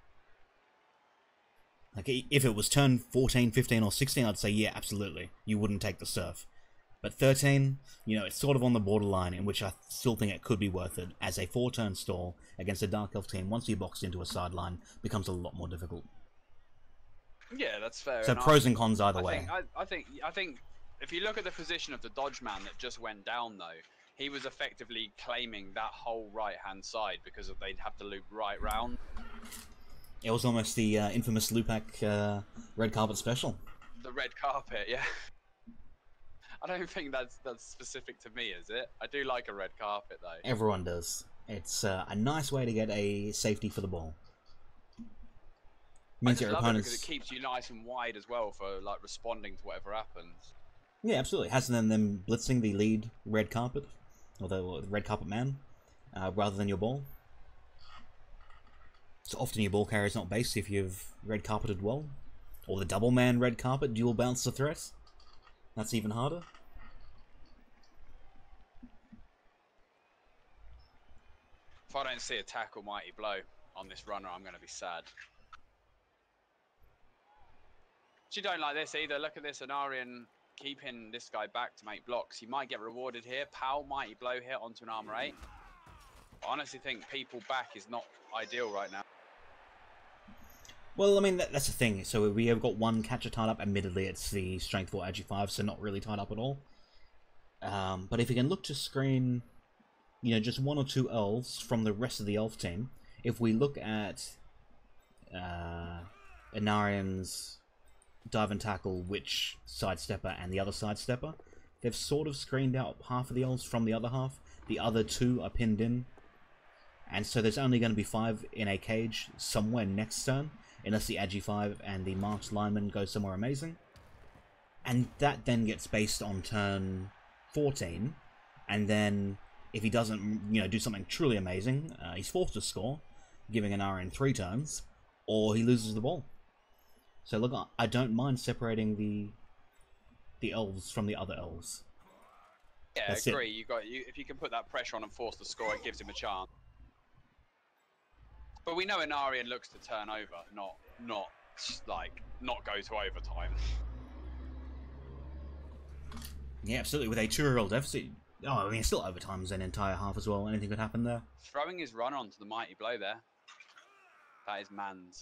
Like, if it was turn 14, 15, or 16, I'd say, yeah, absolutely. You wouldn't take the surf. But 13, you know, it's sort of on the borderline in which I still think it could be worth it, as a 4-turn stall against a Dark Elf team, once you box into a sideline, becomes a lot more difficult.
Yeah, that's fair.
So pros and cons either way.
I think if you look at the position of the dodge man that just went down, though, he was effectively claiming that whole right-hand side because they'd have to loop right round.
It was almost the infamous Lupac red carpet special.
The red carpet, yeah. I don't think that's specific to me, is it? I do like a red carpet, though.
Everyone does. It's a nice way to get a safety for the ball.
Means your opponents, because it keeps you nice and wide as well for like responding to whatever happens.
Yeah, absolutely. Hasn't them blitzing the lead red carpet, or the red carpet man, rather than your ball. So often your ball carrier is not based if you've red carpeted well, or the double man red carpet dual bounce the threat. That's even harder.
If I don't see a tackle Mighty Blow on this runner, I'm going to be sad. But you don't like this either. Look at this, Inarian keeping this guy back to make blocks. He might get rewarded here. Powell, Mighty Blow here onto an armor 8. I honestly think people back is not ideal right now.
Well, I mean, that's the thing. So we have got one catcher tied up. Admittedly, it's the Strength 4 Agi 5, so not really tied up at all. But if you can look to screen, you know, just 1 or 2 elves from the rest of the elf team, if we look at Inarian's dive and tackle, witch, sidestepper, and the other sidestepper, they've sort of screened out half of the elves from the other half. The other 2 are pinned in. And so there's only going to be 5 in a cage somewhere next turn, unless the Agi 5 and the Marked Lineman go somewhere amazing. And that then gets based on turn 14, and then if he doesn't, you know, do something truly amazing, he's forced to score, giving Inarian 3 turns, or he loses the ball. So look, I don't mind separating the elves from the other elves.
Yeah,
That's
agree. If you can put that pressure on and force the score, it gives him a chance. But we know Inarian looks to turn over, not go to overtime.
Yeah, absolutely. With a 2-year-old deficit, I mean, still overtime's an entire half as well. Anything could happen there.
Throwing his runner onto the mighty blow there. That is Mans.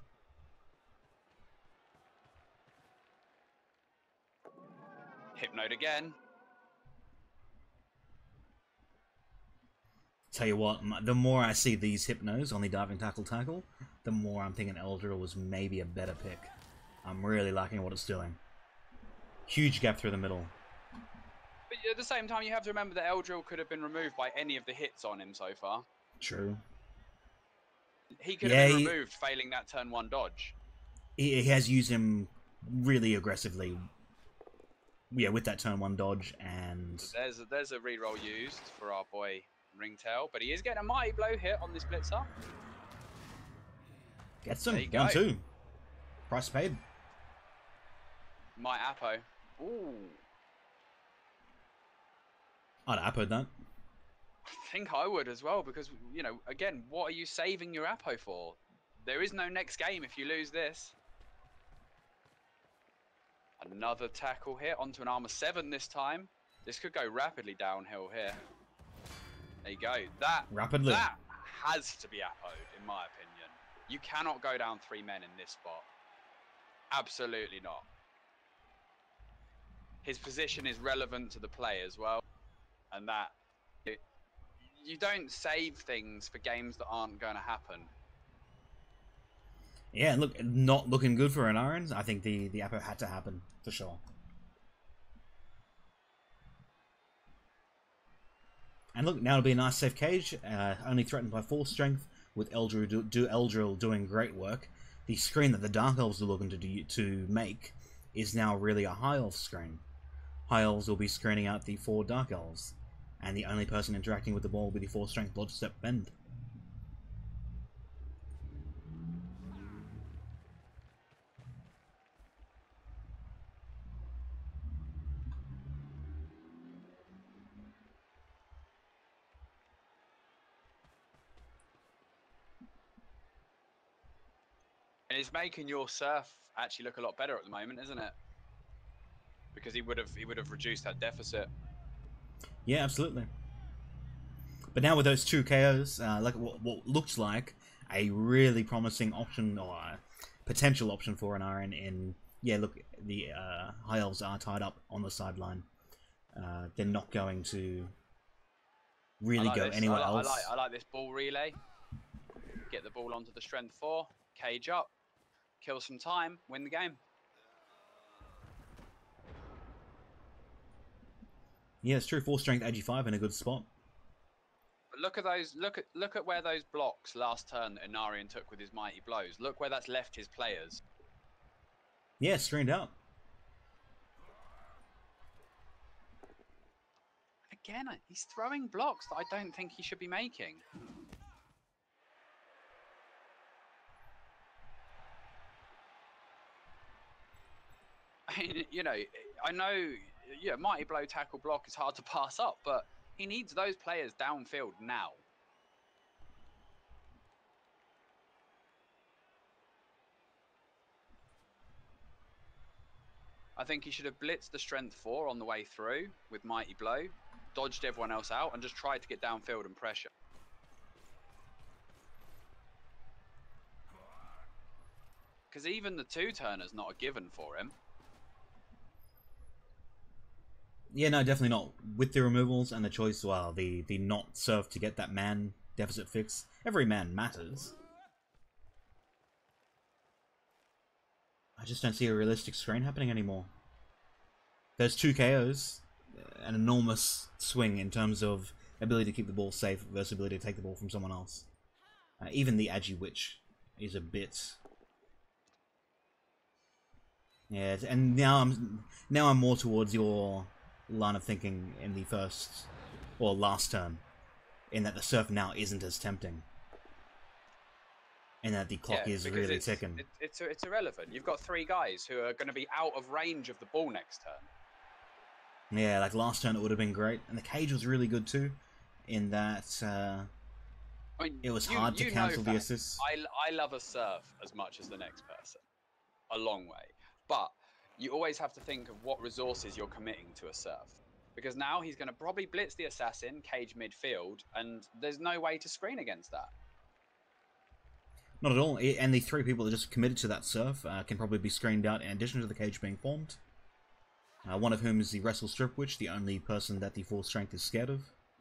Hypnoed again.
Tell you what, the more I see these Hypnos on the diving tackle, the more I'm thinking Eldril was maybe a better pick. I'm really liking what it's doing. Huge gap through the middle.
But at the same time, you have to remember that Eldril could have been removed by any of the hits on him so far.
True.
He could have been removed, failing that turn 1 dodge.
He has used him really aggressively. Yeah, with that turn 1 dodge, and...
There's a reroll used for our boy Ringtail, but he is getting a mighty blow hit on this blitzer.
Gets him. 1-2. Price paid.
My Apo. Ooh.
I'd Apo'd that.
I think I would as well, because, you know, again, what are you saving your Apo for? There is no next game if you lose this. Another tackle hit onto an armor 7 this time. This could go rapidly downhill here. There you go. That has to be Apo'd, in my opinion. You cannot go down 3 men in this spot. Absolutely not. His position is relevant to the play as well. And that... You don't save things for games that aren't going to happen.
Yeah, look, not looking good for Inarians. I think the Apo had to happen, for sure. And look, now it'll be a nice safe cage, only threatened by 4 strength, with Eldril doing great work. The screen that the Dark Elves are looking to make is now really a High Elf screen. High Elves will be screening out the 4 Dark Elves, and the only person interacting with the ball will be the 4 strength Blodge Step Bend.
And it's making your Surf actually look a lot better at the moment, isn't it? Because he would have reduced that deficit.
Yeah, absolutely. But now with those 2 KOs, like what looks like a really promising option, or a potential option for Inarian in... Yeah, look, the High Elves are tied up on the sideline. They're not going to really go anywhere else.
I like this ball relay. Get the ball onto the strength 4, cage up, kill some time, win the game.
Yeah, it's true. 4 strength, AG5 in a good spot.
But look at those. Look at where those blocks last turn that Inarian took with his mighty blows. Look where that's left his players.
Yeah, screened out.
Again, he's throwing blocks that I don't think he should be making. I mean, you know, I know, yeah, mighty blow, tackle, block is hard to pass up, but he needs those players downfield now. I think he should have blitzed the strength 4 on the way through with mighty blow, dodged everyone else out, and just tried to get downfield and pressure. Because even the 2-turner's not a given for him.
Yeah, no, definitely not. With the removals and the choice, well, the not Surf to get that man deficit fix. Every man matters. I just don't see a realistic screen happening anymore. There's 2 KOs, an enormous swing in terms of ability to keep the ball safe versus ability to take the ball from someone else. Even the Agi Witch is a bit... Yeah, and now I'm more towards your line of thinking in the first or last turn, in that the Surf now isn't as tempting, and that the clock is really ticking.
It's irrelevant. You've got 3 guys who are going to be out of range of the ball next turn.
Yeah, like last turn it would have been great. And the cage was really good too, in that
I mean,
it was hard to cancel the assists.
I love a serve as much as the next person. A long way. But you always have to think of what resources you're committing to a serve. Because now he's going to probably blitz the assassin, cage midfield, and there's no way to screen against that.
Not at all. And the 3 people that just committed to that serve can probably be screened out in addition to the cage being formed. One of whom is the Wrestle Strip Witch, the only person that the full strength is scared of.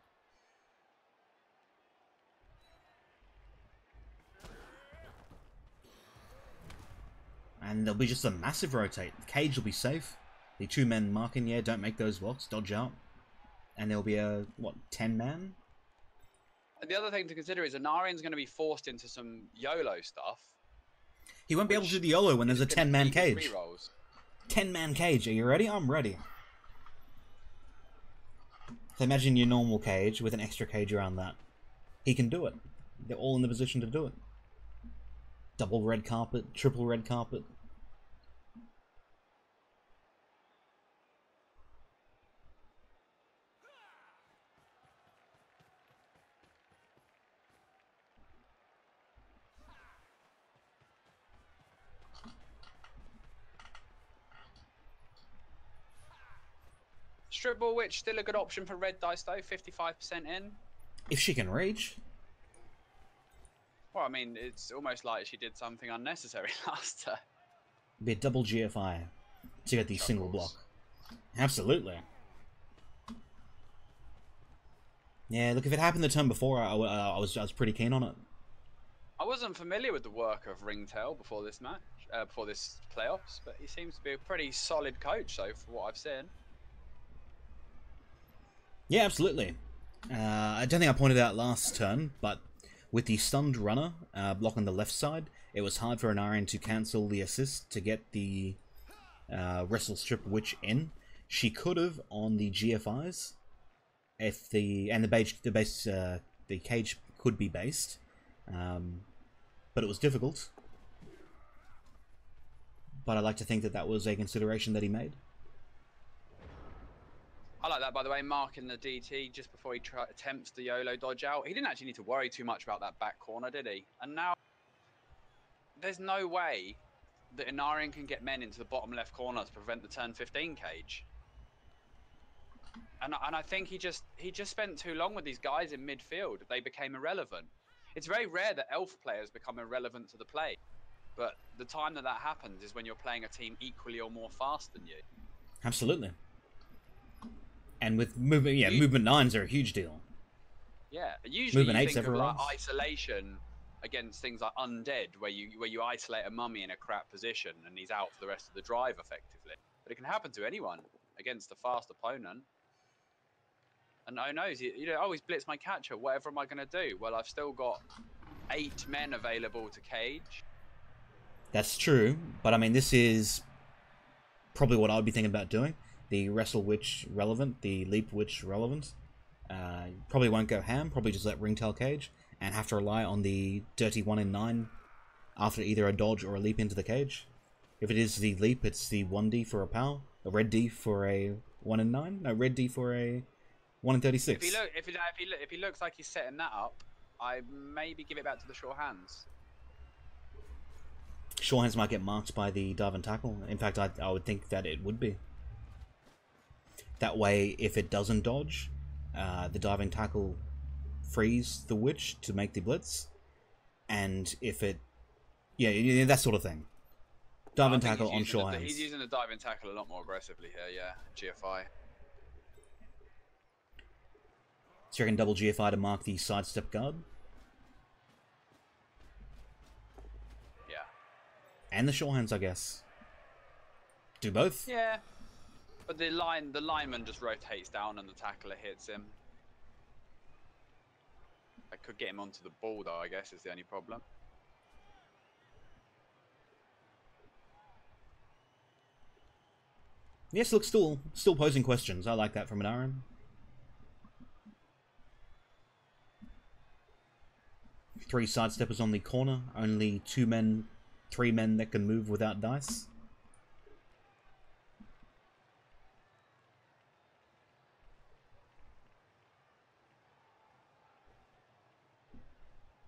And there'll be just a massive rotate. The cage will be safe. The 2 men marking, yeah, don't make those blocks, dodge out. And there'll be a, what, 10 man?
The other thing to consider is Anarian's going to be forced into some YOLO stuff.
He won't be able to do the YOLO when there's a 10-man cage.
Rerolls.
10-man cage, are you ready? I'm ready. So imagine your normal cage with an extra cage around that. He can do it. They're all in the position to do it. Double red carpet, triple red carpet.
Strip Ball Witch still a good option for red dice though, 55% in.
If she can reach.
Well, I mean, it's almost like she did something unnecessary last turn.
Be a double GFI to get the single block. Absolutely. Yeah, look, if it happened the turn before, I was pretty keen on it.
I wasn't familiar with the work of Ringtail before this match, before this playoffs, but he seems to be a pretty solid coach, though, for what I've seen.
Yeah, absolutely. I don't think I pointed out last turn, but with the stunned runner block on the left side, it was hard for Anarian to cancel the assist to get the Wrestle Strip Witch in. She could have on the GFIs, if the cage could be based, but it was difficult. But I like to think that that was a consideration that he made.
I like that, by the way, marking the DT just before he attempts the YOLO dodge out. He didn't actually need to worry too much about that back corner, did he? And now, there's no way that Anarian can get men into the bottom left corner to prevent the turn 15 cage. And I think he just spent too long with these guys in midfield. They became irrelevant. It's very rare that elf players become irrelevant to the play. But the time that happens is when you're playing a team equally or more fast than you.
Absolutely. And with movement, yeah, movement 9s are a huge deal.
Yeah, usually
movement
you think of like isolation against things like Undead, where you isolate a mummy in a crap position and he's out for the rest of the drive effectively. But it can happen to anyone against a fast opponent. And who knows? Oh, he's blitzed my catcher. Whatever am I going to do? Well, I've still got 8 men available to cage.
That's true, but I mean, this is probably what I would be thinking about doing. The Wrestle Witch relevant, the Leap Witch relevant. Probably won't go ham, probably just let Ringtail cage, and have to rely on the dirty 1 in 9 after either a dodge or a leap into the cage. If it is the leap, it's the 1D for a POW, a red D for a 1 in 9, no, red D for a 1 in 36.
If he looks like he's setting that up, I maybe give it back to the sure hands.
Sure hands might get marked by the dive and tackle. In fact, I would think that it would be. That way, if it doesn't dodge, the diving tackle frees the witch to make the blitz, and if it, yeah, that sort of thing. Diving tackle on sure hands.
He's using the diving tackle a lot more aggressively here, yeah. GFI.
So you reckon double GFI to mark the sidestep guard?
Yeah.
And the sure hands, I guess. Do both?
Yeah. But the lineman just rotates down and the tackler hits him. I could get him onto the ball though, I guess, is the only problem.
Yes, look, still posing questions. I like that from Anarian. Three sidesteppers on the corner. Only 2 men, 3 men that can move without dice.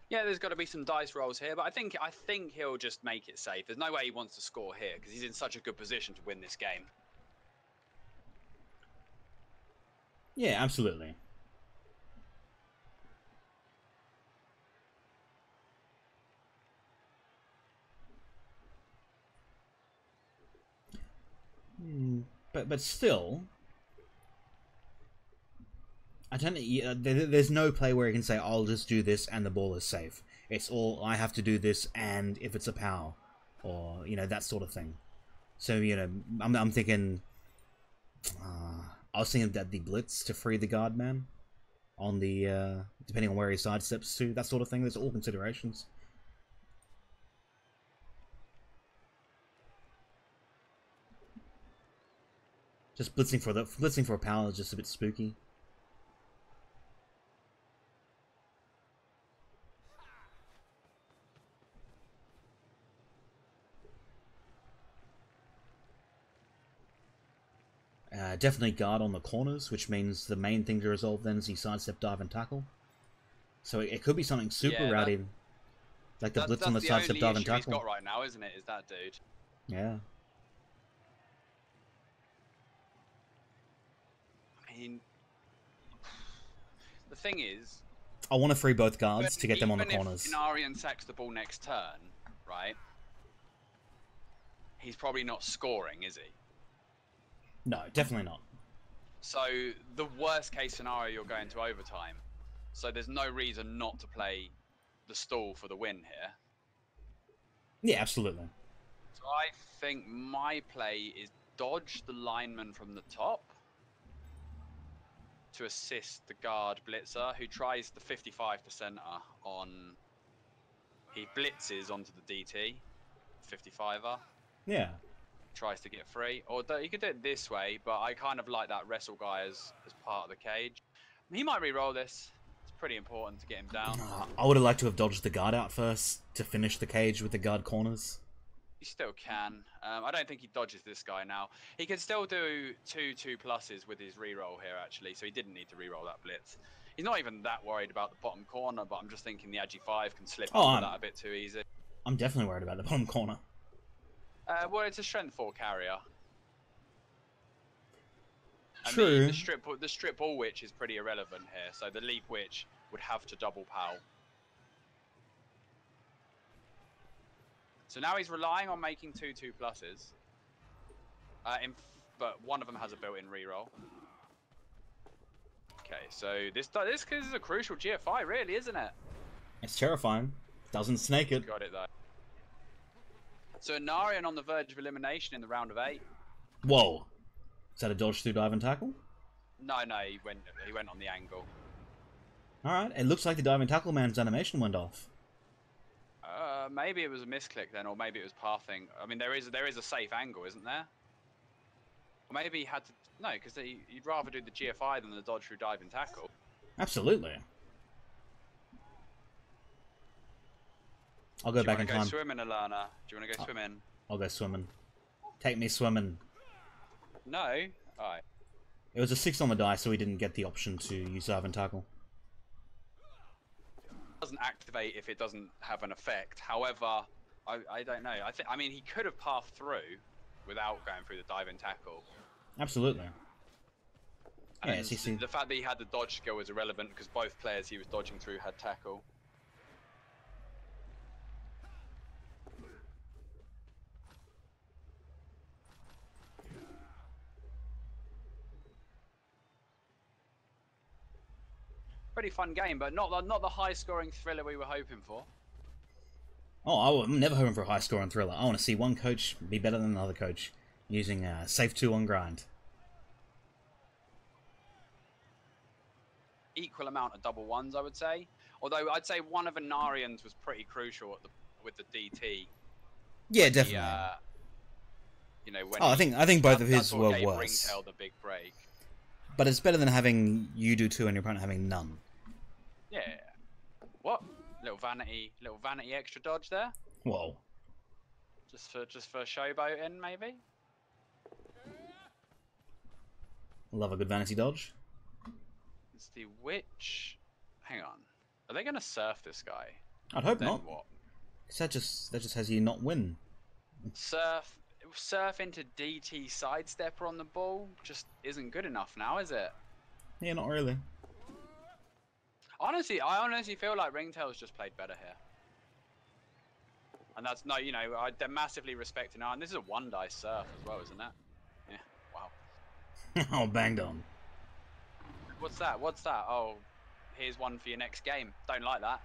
Yeah, there's got to be some dice rolls here, but I think he'll just make it safe. There's no way he wants to score here because he's in such a good position to win this game.
Yeah, absolutely. But still, I don't. There's no play where he can say, "I'll just do this and the ball is safe." It's all I have to do this, and if it's a power, or that sort of thing. So I'm thinking. I was thinking that the blitz to free the guard man, on the depending on where he sidesteps to, that sort of thing. There's all considerations. Just blitzing for a power is just a bit spooky. Definitely guard on the corners, which means the main thing to resolve then is the sidestep, dive, and tackle. So it could be something super rowdy, like the blitz on the sidestep, dive, and tackle.
He's got right now, isn't it? Is that dude?
Yeah.
I mean, the thing is,
I want to free both guards to get them on the corners.
Even if Inarian sacks the ball next turn, right? He's probably not scoring, is he?
No, definitely not.
So the worst case scenario, you're going to overtime. So there's no reason not to play the stall for the win here.
Yeah, absolutely.
So I think my play is dodge the lineman from the top to assist the guard blitzer, who tries the 55 to center on. He blitzes onto the DT, 55er.
Yeah.
Tries to get free, or you could do it this way, but I kind of like that wrestle guy as part of the cage. He might re-roll this. It's pretty important to get him down.
I would have liked to have dodged the guard out first to finish the cage with the guard corners.
He still can. I don't think he dodges this guy now. He can still do 2+s with his re-roll here, actually, so he didn't need to re-roll that blitz. He's not even that worried about the bottom corner, but I'm just thinking the Agi 5 can slip into that a bit too easy.
I'm definitely worried about the bottom corner.
Well, it's a strength 4 carrier.
True.
I mean, the strip ball witch is pretty irrelevant here, so the leap witch would have to double pow. So now he's relying on making 2+s. But one of them has a built-in reroll. Okay, so this is a crucial GFI, really, isn't it?
It's terrifying. Doesn't snake it.
Got it though. So Inarian on the verge of elimination in the round of 8.
Whoa. Is that a dodge through dive and tackle?
No, he went on the angle.
Alright, it looks like the dive and tackle man's animation went off.
Maybe it was a misclick then, or maybe it was pathing. I mean, there is a safe angle, isn't there? Or maybe he had to... No, because you'd rather do the GFI than the dodge through dive and tackle.
Absolutely. I'll go back in time.
Do you want to go swimming, Alana? Do you want to go swimming?
I'll go swimming. Take me swimming.
No? Alright.
It was a 6 on the die, so he didn't get the option to use dive and tackle.
It doesn't activate if it doesn't have an effect. However, I don't know. I mean, he could have pathed through without going through the dive and tackle.
Absolutely.
And the fact that he had the dodge skill was irrelevant because both players he was dodging through had tackle. Pretty fun game, but not the high-scoring thriller we were hoping for.
Oh, I'm never hoping for a high-scoring thriller. I want to see one coach be better than another coach using safe 2 on grind.
Equal amount of double ones, I would say. Although I'd say one of Inarian's was pretty crucial with the DT.
Yeah, definitely.
When
I think both of his were worse.
Ringtail the big break.
But it's better than having you do 2 and your opponent having none.
Yeah. What? Little vanity extra dodge there.
Whoa.
Just for showboating, maybe.
Love a good vanity dodge.
It's the witch. Hang on. Are they going to surf this guy?
I'd hope
then
not.
what?
'Cause that just has you not win.
Surf into DT sidestepper on the ball just isn't good enough now, is it?
Yeah, not really.
Honestly, I honestly feel like Ringtail's just played better here. And that's no, you know, they're massively respecting now, and this is a one dice surf as well, isn't it? Yeah. Wow.
Oh, banged on.
What's that? What's that? Oh, here's one for your next game. Don't like that.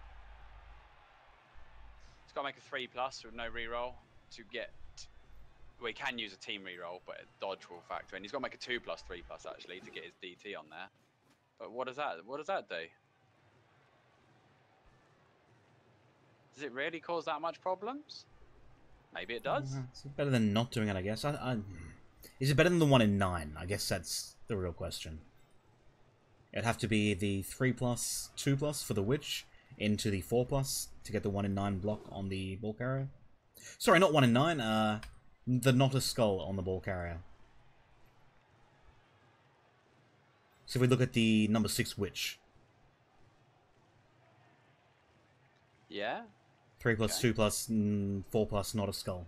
It's got to make a 3+ with no reroll to get. Well, he can use a team reroll, but dodge will factor in. He's got to make a 2+, 3+ actually to get his DT on there. But what does that? What does that do? Does it really cause that much problems? Maybe it does.
It's better than not doing it, I guess. Is it better than the 1 in 9? I guess that's the real question. It'd have to be the 3+, 2+ for the Witch into the 4+ to get the 1 in 9 block on the ball carrier. Sorry, not 1 in 9. The not a skull on the ball carrier. So if we look at the number 6 Witch.
Yeah.
3+,
Okay.
2+, 4+, not a skull.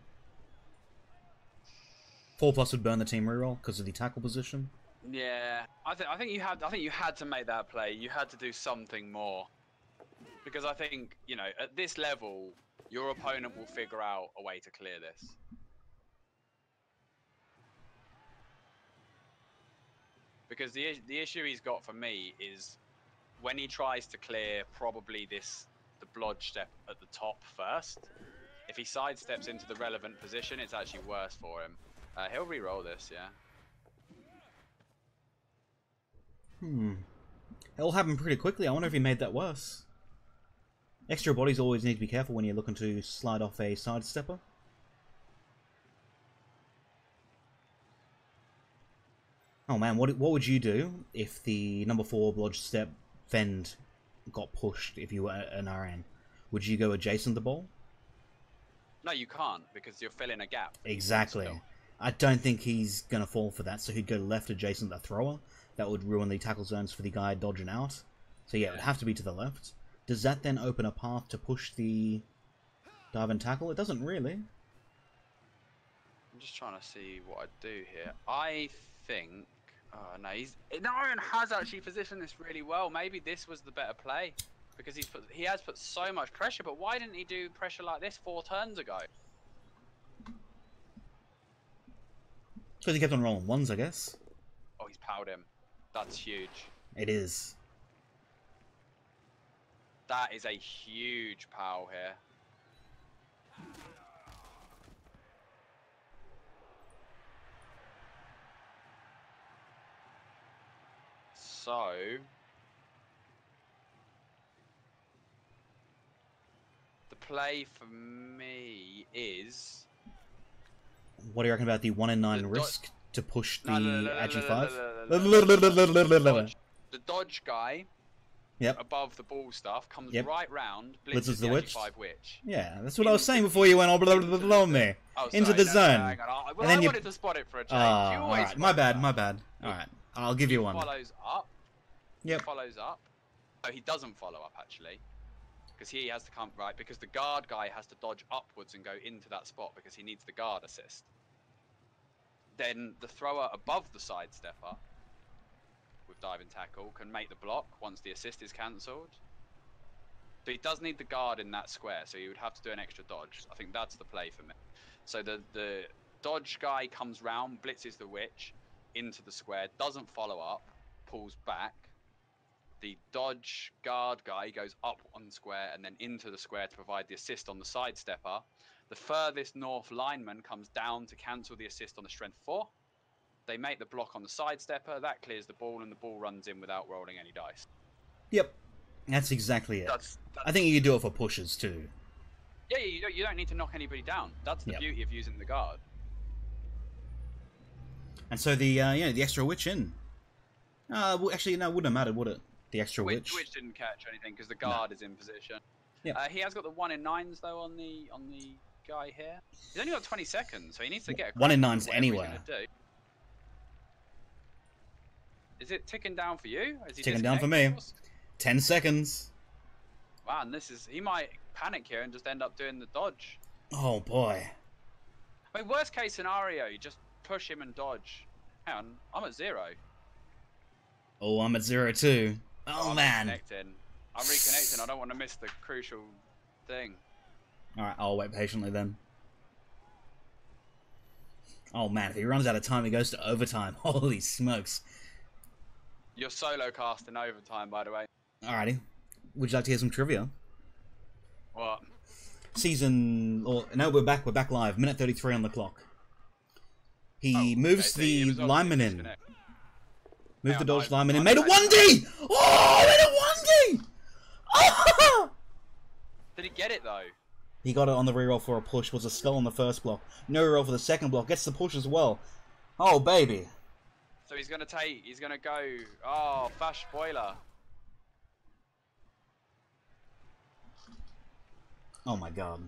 4+ would burn the team reroll because of the tackle position.
Yeah, I think you had to make that play. You had to do something more, because I think, you know, at this level, your opponent will figure out a way to clear this. Because the issue he's got for me is when he tries to clear probably the blodge step at the top first. If he sidesteps into the relevant position, it's actually worse for him. He'll re-roll this, yeah.
It'll happen pretty quickly. I wonder if he made that worse. Extra bodies always need to be careful when you're looking to slide off a sidestepper. Oh man, what would you do if the number 4 blodge step fend got pushed if you were an RN? Would you go adjacent the ball?
No, you can't, because you're filling a gap.
Exactly. I don't think he's going to fall for that, so he'd go left adjacent the thrower. That would ruin the tackle zones for the guy dodging out. So yeah, it would have to be to the left. Does that then open a path to push the dive and tackle? It doesn't really.
I'm just trying to see what I'd do here. I think... Oh, no, Narayan has actually positioned this really well. Maybe this was the better play. Because he has put so much pressure, but why didn't he do pressure like this 4 turns ago?
Because he kept on rolling ones, I guess.
Oh, he's powered him. That's huge.
It is.
That is a huge pow here. So... the play for me is...
What do you reckon about the 1 in 9 risk to push the Agi 5?
The dodge guy above the ball stuff comes right round, blitzes the Agi 5 witch.
Yeah, that's what I was saying before you went below me. Into the zone.
Well,
and then
I wanted to spot it for a change.
Alright, my bad. Alright, I'll give you one.
Follows up.
Yep.
He follows up. Oh, he doesn't follow up, actually. Because he has to come, right, because the guard guy has to dodge upwards and go into that spot because he needs the guard assist. Then the thrower above the sidestepper with dive and tackle can make the block once the assist is cancelled. But he does need the guard in that square, so he would have to do an extra dodge. I think that's the play for me. So the dodge guy comes round, blitzes the witch into the square, doesn't follow up, pulls back. The dodge guard guy goes up on the square and then into the square to provide the assist on the sidestepper. The furthest north lineman comes down to cancel the assist on the strength 4. They make the block on the sidestepper, that clears the ball, and the ball runs in without rolling any dice.
Yep, that's exactly it. I think you could do it for pushes too.
Yeah, you don't need to knock anybody down. That's the beauty of using the guard.
And so the the extra witch in. Well, actually, no, it wouldn't have mattered, would it? The extra witch.
Witch didn't catch anything because the guard is in position.
Yeah.
He has got the 1 in 9s though on the guy here. He's only got 20 seconds, so he needs to get a
1 in 9s anywhere. Is
it ticking down for you? Is he
ticking down for me. 10 seconds.
Man, he might panic here and just end up doing the dodge.
Oh boy.
I mean, worst case scenario, you just push him and dodge. Hang on, I'm at 0.
Oh, I'm at 0 too. Oh
I'm
man.
Reconnecting. I'm reconnecting. I don't want to miss the crucial thing.
Alright, I'll wait patiently then. Oh man, if he runs out of time, he goes to overtime. Holy smokes.
You're solo cast in overtime, by the way.
Alrighty. Would you like to hear some trivia?
What?
No, we're back live. Minute 33 on the clock. He moves the lineman in. Moved the dodge lineman in. Made a 1D! Oh, made a 1D! Oh!
Did he get it, though?
He got it on the reroll for a push. Was a skull on the first block. No reroll for the second block. Gets the push as well. Oh, baby.
So he's going to go... Oh, Fash spoiler.
Oh my god.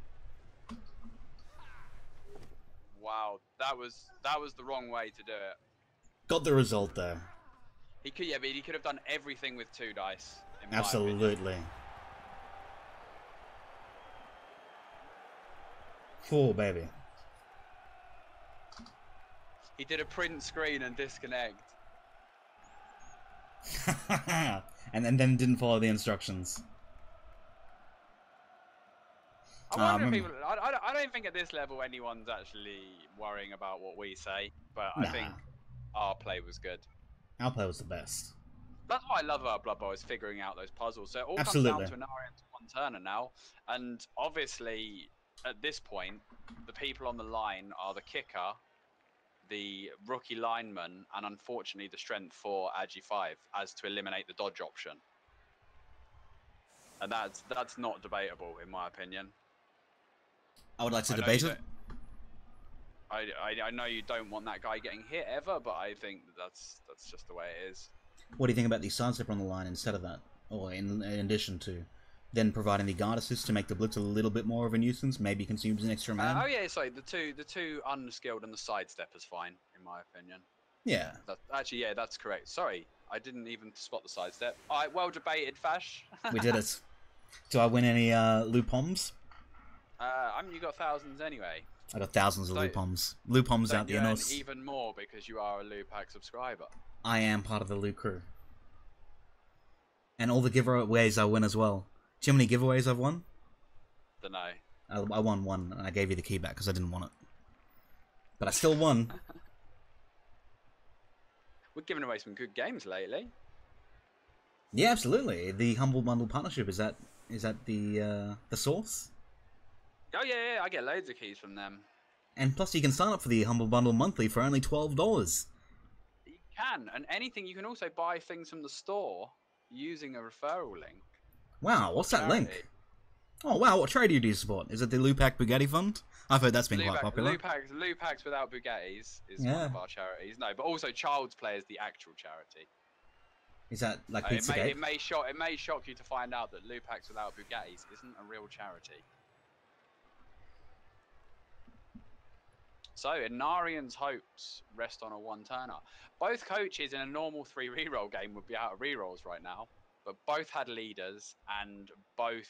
Wow, that was the wrong way to do it.
Got the result though.
He could, yeah, but he could have done everything with 2 dice.
Absolutely. Oh baby.
He did a print screen and disconnect.
and then didn't follow the instructions.
I don't think at this level anyone's actually worrying about what we say, but I think our play was good.
Our play was the best.
That's what I love about Blood Bowl, is figuring out those puzzles. So it all
Absolutely.
comes down to an Arian one-turner now, and obviously at this point, the people on the line are the kicker, the rookie lineman, and unfortunately the strength 4 Agi 5, as to eliminate the dodge option. And that's not debatable in my opinion.
I would like to debate it.
I know you don't want that guy getting hit ever, but I think that's just the way it is.
What do you think about the sidestep on the line instead of that? Or in addition to then providing the guard assist to make the blitz a little bit more of a nuisance, maybe consumes an extra man?
Oh yeah, sorry, the two unskilled and the sidestep is fine, in my opinion.
Yeah.
Actually, yeah, that's correct. Sorry, I didn't even spot the sidestep. Alright, well debated, Fash.
We did it. Do I win any Lupoms?
You got thousands anyway.
I got thousands of Lupoms. Lupoms out the nose.
Even more because you are a Lupac subscriber.
I am part of the Lu crew. And all the giveaways I win as well. Do you know how many giveaways I've won?
Dunno.
I won one, and I gave you the key back because I didn't want it. But I still won.
We're giving away some good games lately.
Yeah, absolutely. The Humble Bundle partnership, is that the source?
Oh yeah, I get loads of keys from them.
And plus you can sign up for the Humble Bundle monthly for only $12.
You can, and anything, you can also buy things from the store using a referral link.
Wow, what's that link? Oh wow, what charity do you support? Is it the Lupac Bugatti Fund? I've heard that's been quite popular.
Lupacs Without Bugattis is one of our charities. No, but also Child's Play is the actual charity.
Is that like Pizzagate?
It may shock you to find out that Lupacs Without Bugattis isn't a real charity. So, Inarian's hopes rest on a one-turner. Both coaches in a normal 3 reroll game would be out of rerolls right now, but both had leaders and both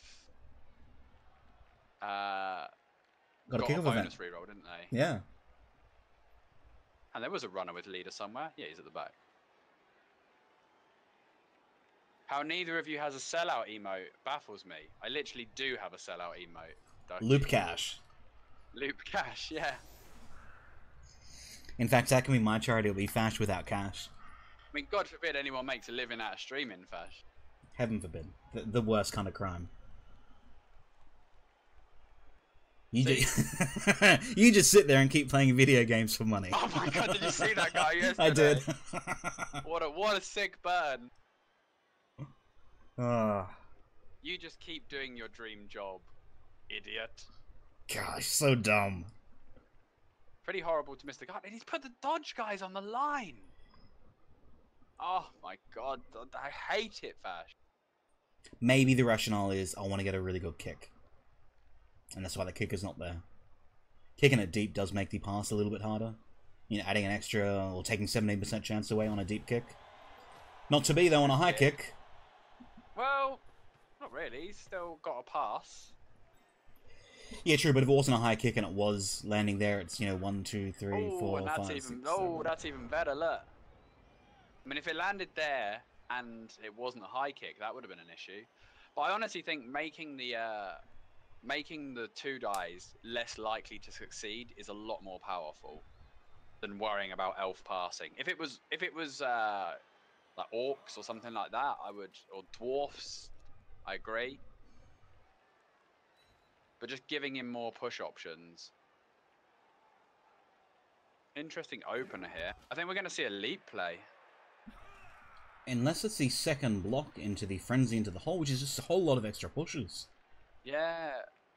got a bonus reroll, didn't they?
Yeah.
And there was a runner with leader somewhere. Yeah, he's at the back. How neither of you has a sellout emote baffles me. I literally do have a sellout emote.
Loop Cash.
Loop Cash, yeah.
In fact, that can be my charity. It'll be Fash Without Cash.
I mean, God forbid anyone makes a living out of streaming, Fash.
Heaven forbid. The worst kind of crime. You just sit there and keep playing video games for money.
Oh my God, did you see that guy yesterday?
I did.
What a sick burn.
Oh.
You just keep doing your dream job, idiot.
Gosh, so dumb.
Pretty horrible to miss the guy. And he's put the dodge guys on the line. Oh my God, I hate it, Fash.
Maybe the rationale is I want to get a really good kick. And that's why the kick is not there. Kicking it deep does make the pass a little bit harder. You know, adding an extra or taking 17% chance away on a deep kick. Not to be though on a high kick.
Well, not really. He's still got a pass.
Yeah, true, but if it wasn't a high kick and it was landing there, it's, you know, 1, 2, 3,
Oh,
4,
and that's
5,
even
6,
oh,
7.
that's even better. Look. I mean, if it landed there and it wasn't a high kick, that would have been an issue. But I honestly think making the two dies less likely to succeed is a lot more powerful than worrying about elf passing. If it was like orcs or something like that, or dwarfs, I agree. But just giving him more push options. Interesting opener here. I think we're going to see a leap play.
Unless it's the second block into the frenzy into the hole, which is just a whole lot of extra pushes.
Yeah.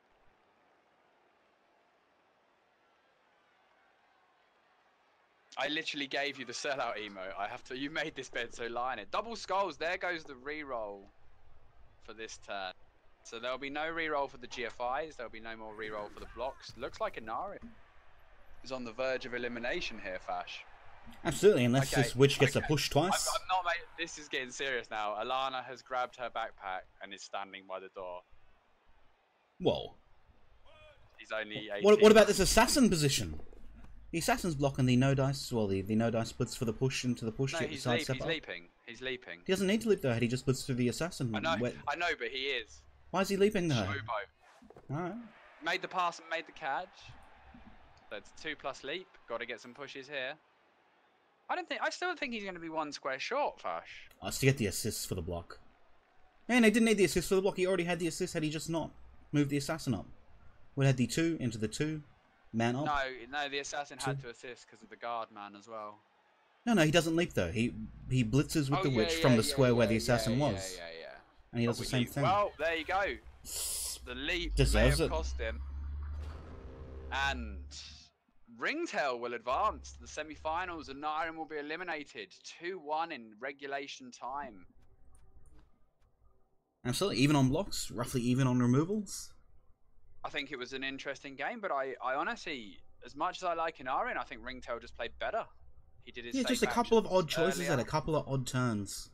I literally gave you the sellout emo. You made this bed, so lie in it. Double skulls, there goes the reroll for this turn. So there'll be no reroll for the GFIs, there'll be no more reroll for the blocks. Looks like Inari is on the verge of elimination here, Fash.
Absolutely, unless this witch gets a push twice.
I'm not, mate. This is getting serious now. Alana has grabbed her backpack and is standing by the door.
Whoa.
He's only 18.
What about this assassin position? The assassin's blocking the no dice. Well, the no dice splits for the push into the push.
No,
to get
he's
the side step up.
leaping. He's leaping.
He doesn't need to leap though. He just splits through the assassin.
I know, but he is.
Why is he leaping though?
Showbo.
Alright.
Made the pass and made the catch. So it's 2+ leap. Got to get some pushes here. I still think he's going to be 1 square short, Fash.
To get the assists for the block. And he didn't need the assist for the block. He already had the assist had he just not moved the assassin up. Would have had the 2 into the 2. Man up.
No, the assassin had to assist because of the guard man as well.
No, he doesn't leap though. He blitzes with the witch from the square where the assassin was.
Yeah.
And he does the same thing.
Well, there you go. The leap
Deserves
may have cost him. And Ringtail will advance to the semi-finals and Naren will be eliminated 2-1 in regulation time.
Absolutely, even on blocks, roughly even on removals.
I think it was an interesting game, but I honestly, as much as I like Inarian, I think Ringtail just played better. He did his
Yeah, just a couple of odd choices and a couple of odd turns.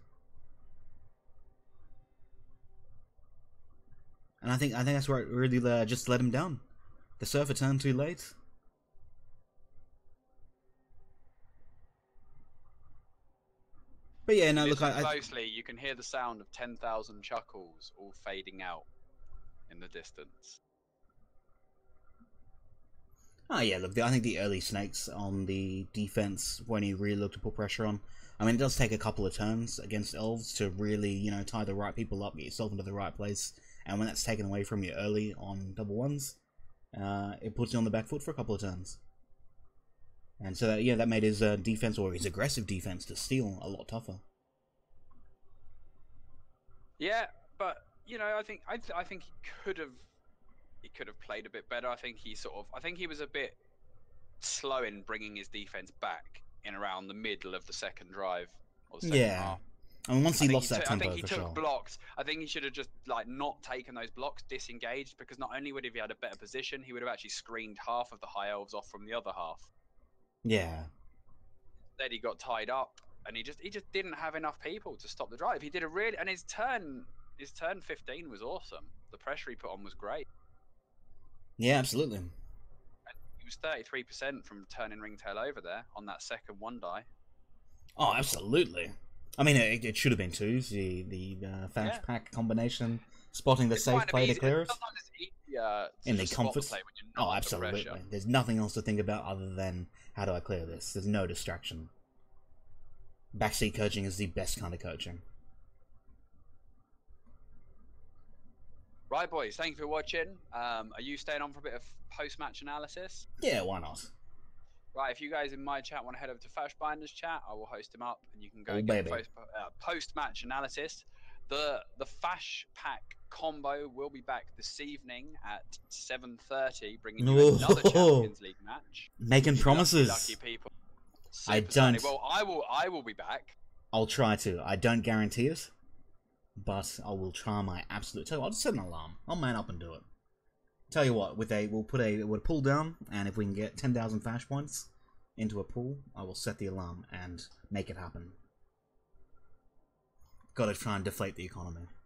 And I think that's where it really just let him down. The surfer turned too late. But yeah, no, look,
closely, you can hear the sound of 10,000 chuckles all fading out in the distance.
Oh yeah, look, I think the early snakes on the defense, when he really looked to put pressure on, I mean, it does take a couple of turns against elves to really, you know, tie the right people up, get yourself into the right place, and when that's taken away from you early on double ones, it puts you on the back foot for a couple of turns. And so, that made his defense, or his aggressive defense, to steal a lot tougher.
Yeah, but, you know, I think he could have played a bit better. I think he was a bit slow in bringing his defense back in around the middle of the second drive or the second half.
I mean, once he lost that tempo,
I think he
for
took
sure.
blocks. I think he should have just not taken those blocks, disengaged, because not only would he have had a better position, he would have actually screened half of the high elves off from the other half.
Yeah.
Then he got tied up, and he just didn't have enough people to stop the drive. He did and his turn 15 was awesome. The pressure he put on was great.
Yeah, absolutely.
And he was 33% from turning Ringtail over there on that second 1 die.
Oh, absolutely. I mean, it should have been 2. The Fash pack combination, spotting the safe play to clear us.
Sometimes it's easier
in the
spot
comfort.
play when you're not under
absolutely.
pressure.
There's nothing else to think about other than how do I clear this. There's no distraction. Backseat coaching is the best kind of coaching.
Right, boys. Thank you for watching. Are you staying on for a bit of post-match analysis?
Yeah, why not?
Right, if you guys in my chat want to head over to Fashbinder's chat, I will host him up, and you can go get post-match analysis. The Fash pack combo will be back this evening at 7:30, bringing you another Champions League match.
Making promises.
Lucky people.
I don't.
Well, I will be back.
I'll try to. I don't guarantee it, but I will try my absolute. Tell you what, I'll just set an alarm. I'll man up and do it. Tell you what, we'll put a pull down, and if we can get 10,000 Fash points into a pool, I will set the alarm and make it happen. Got to try and deflate the economy.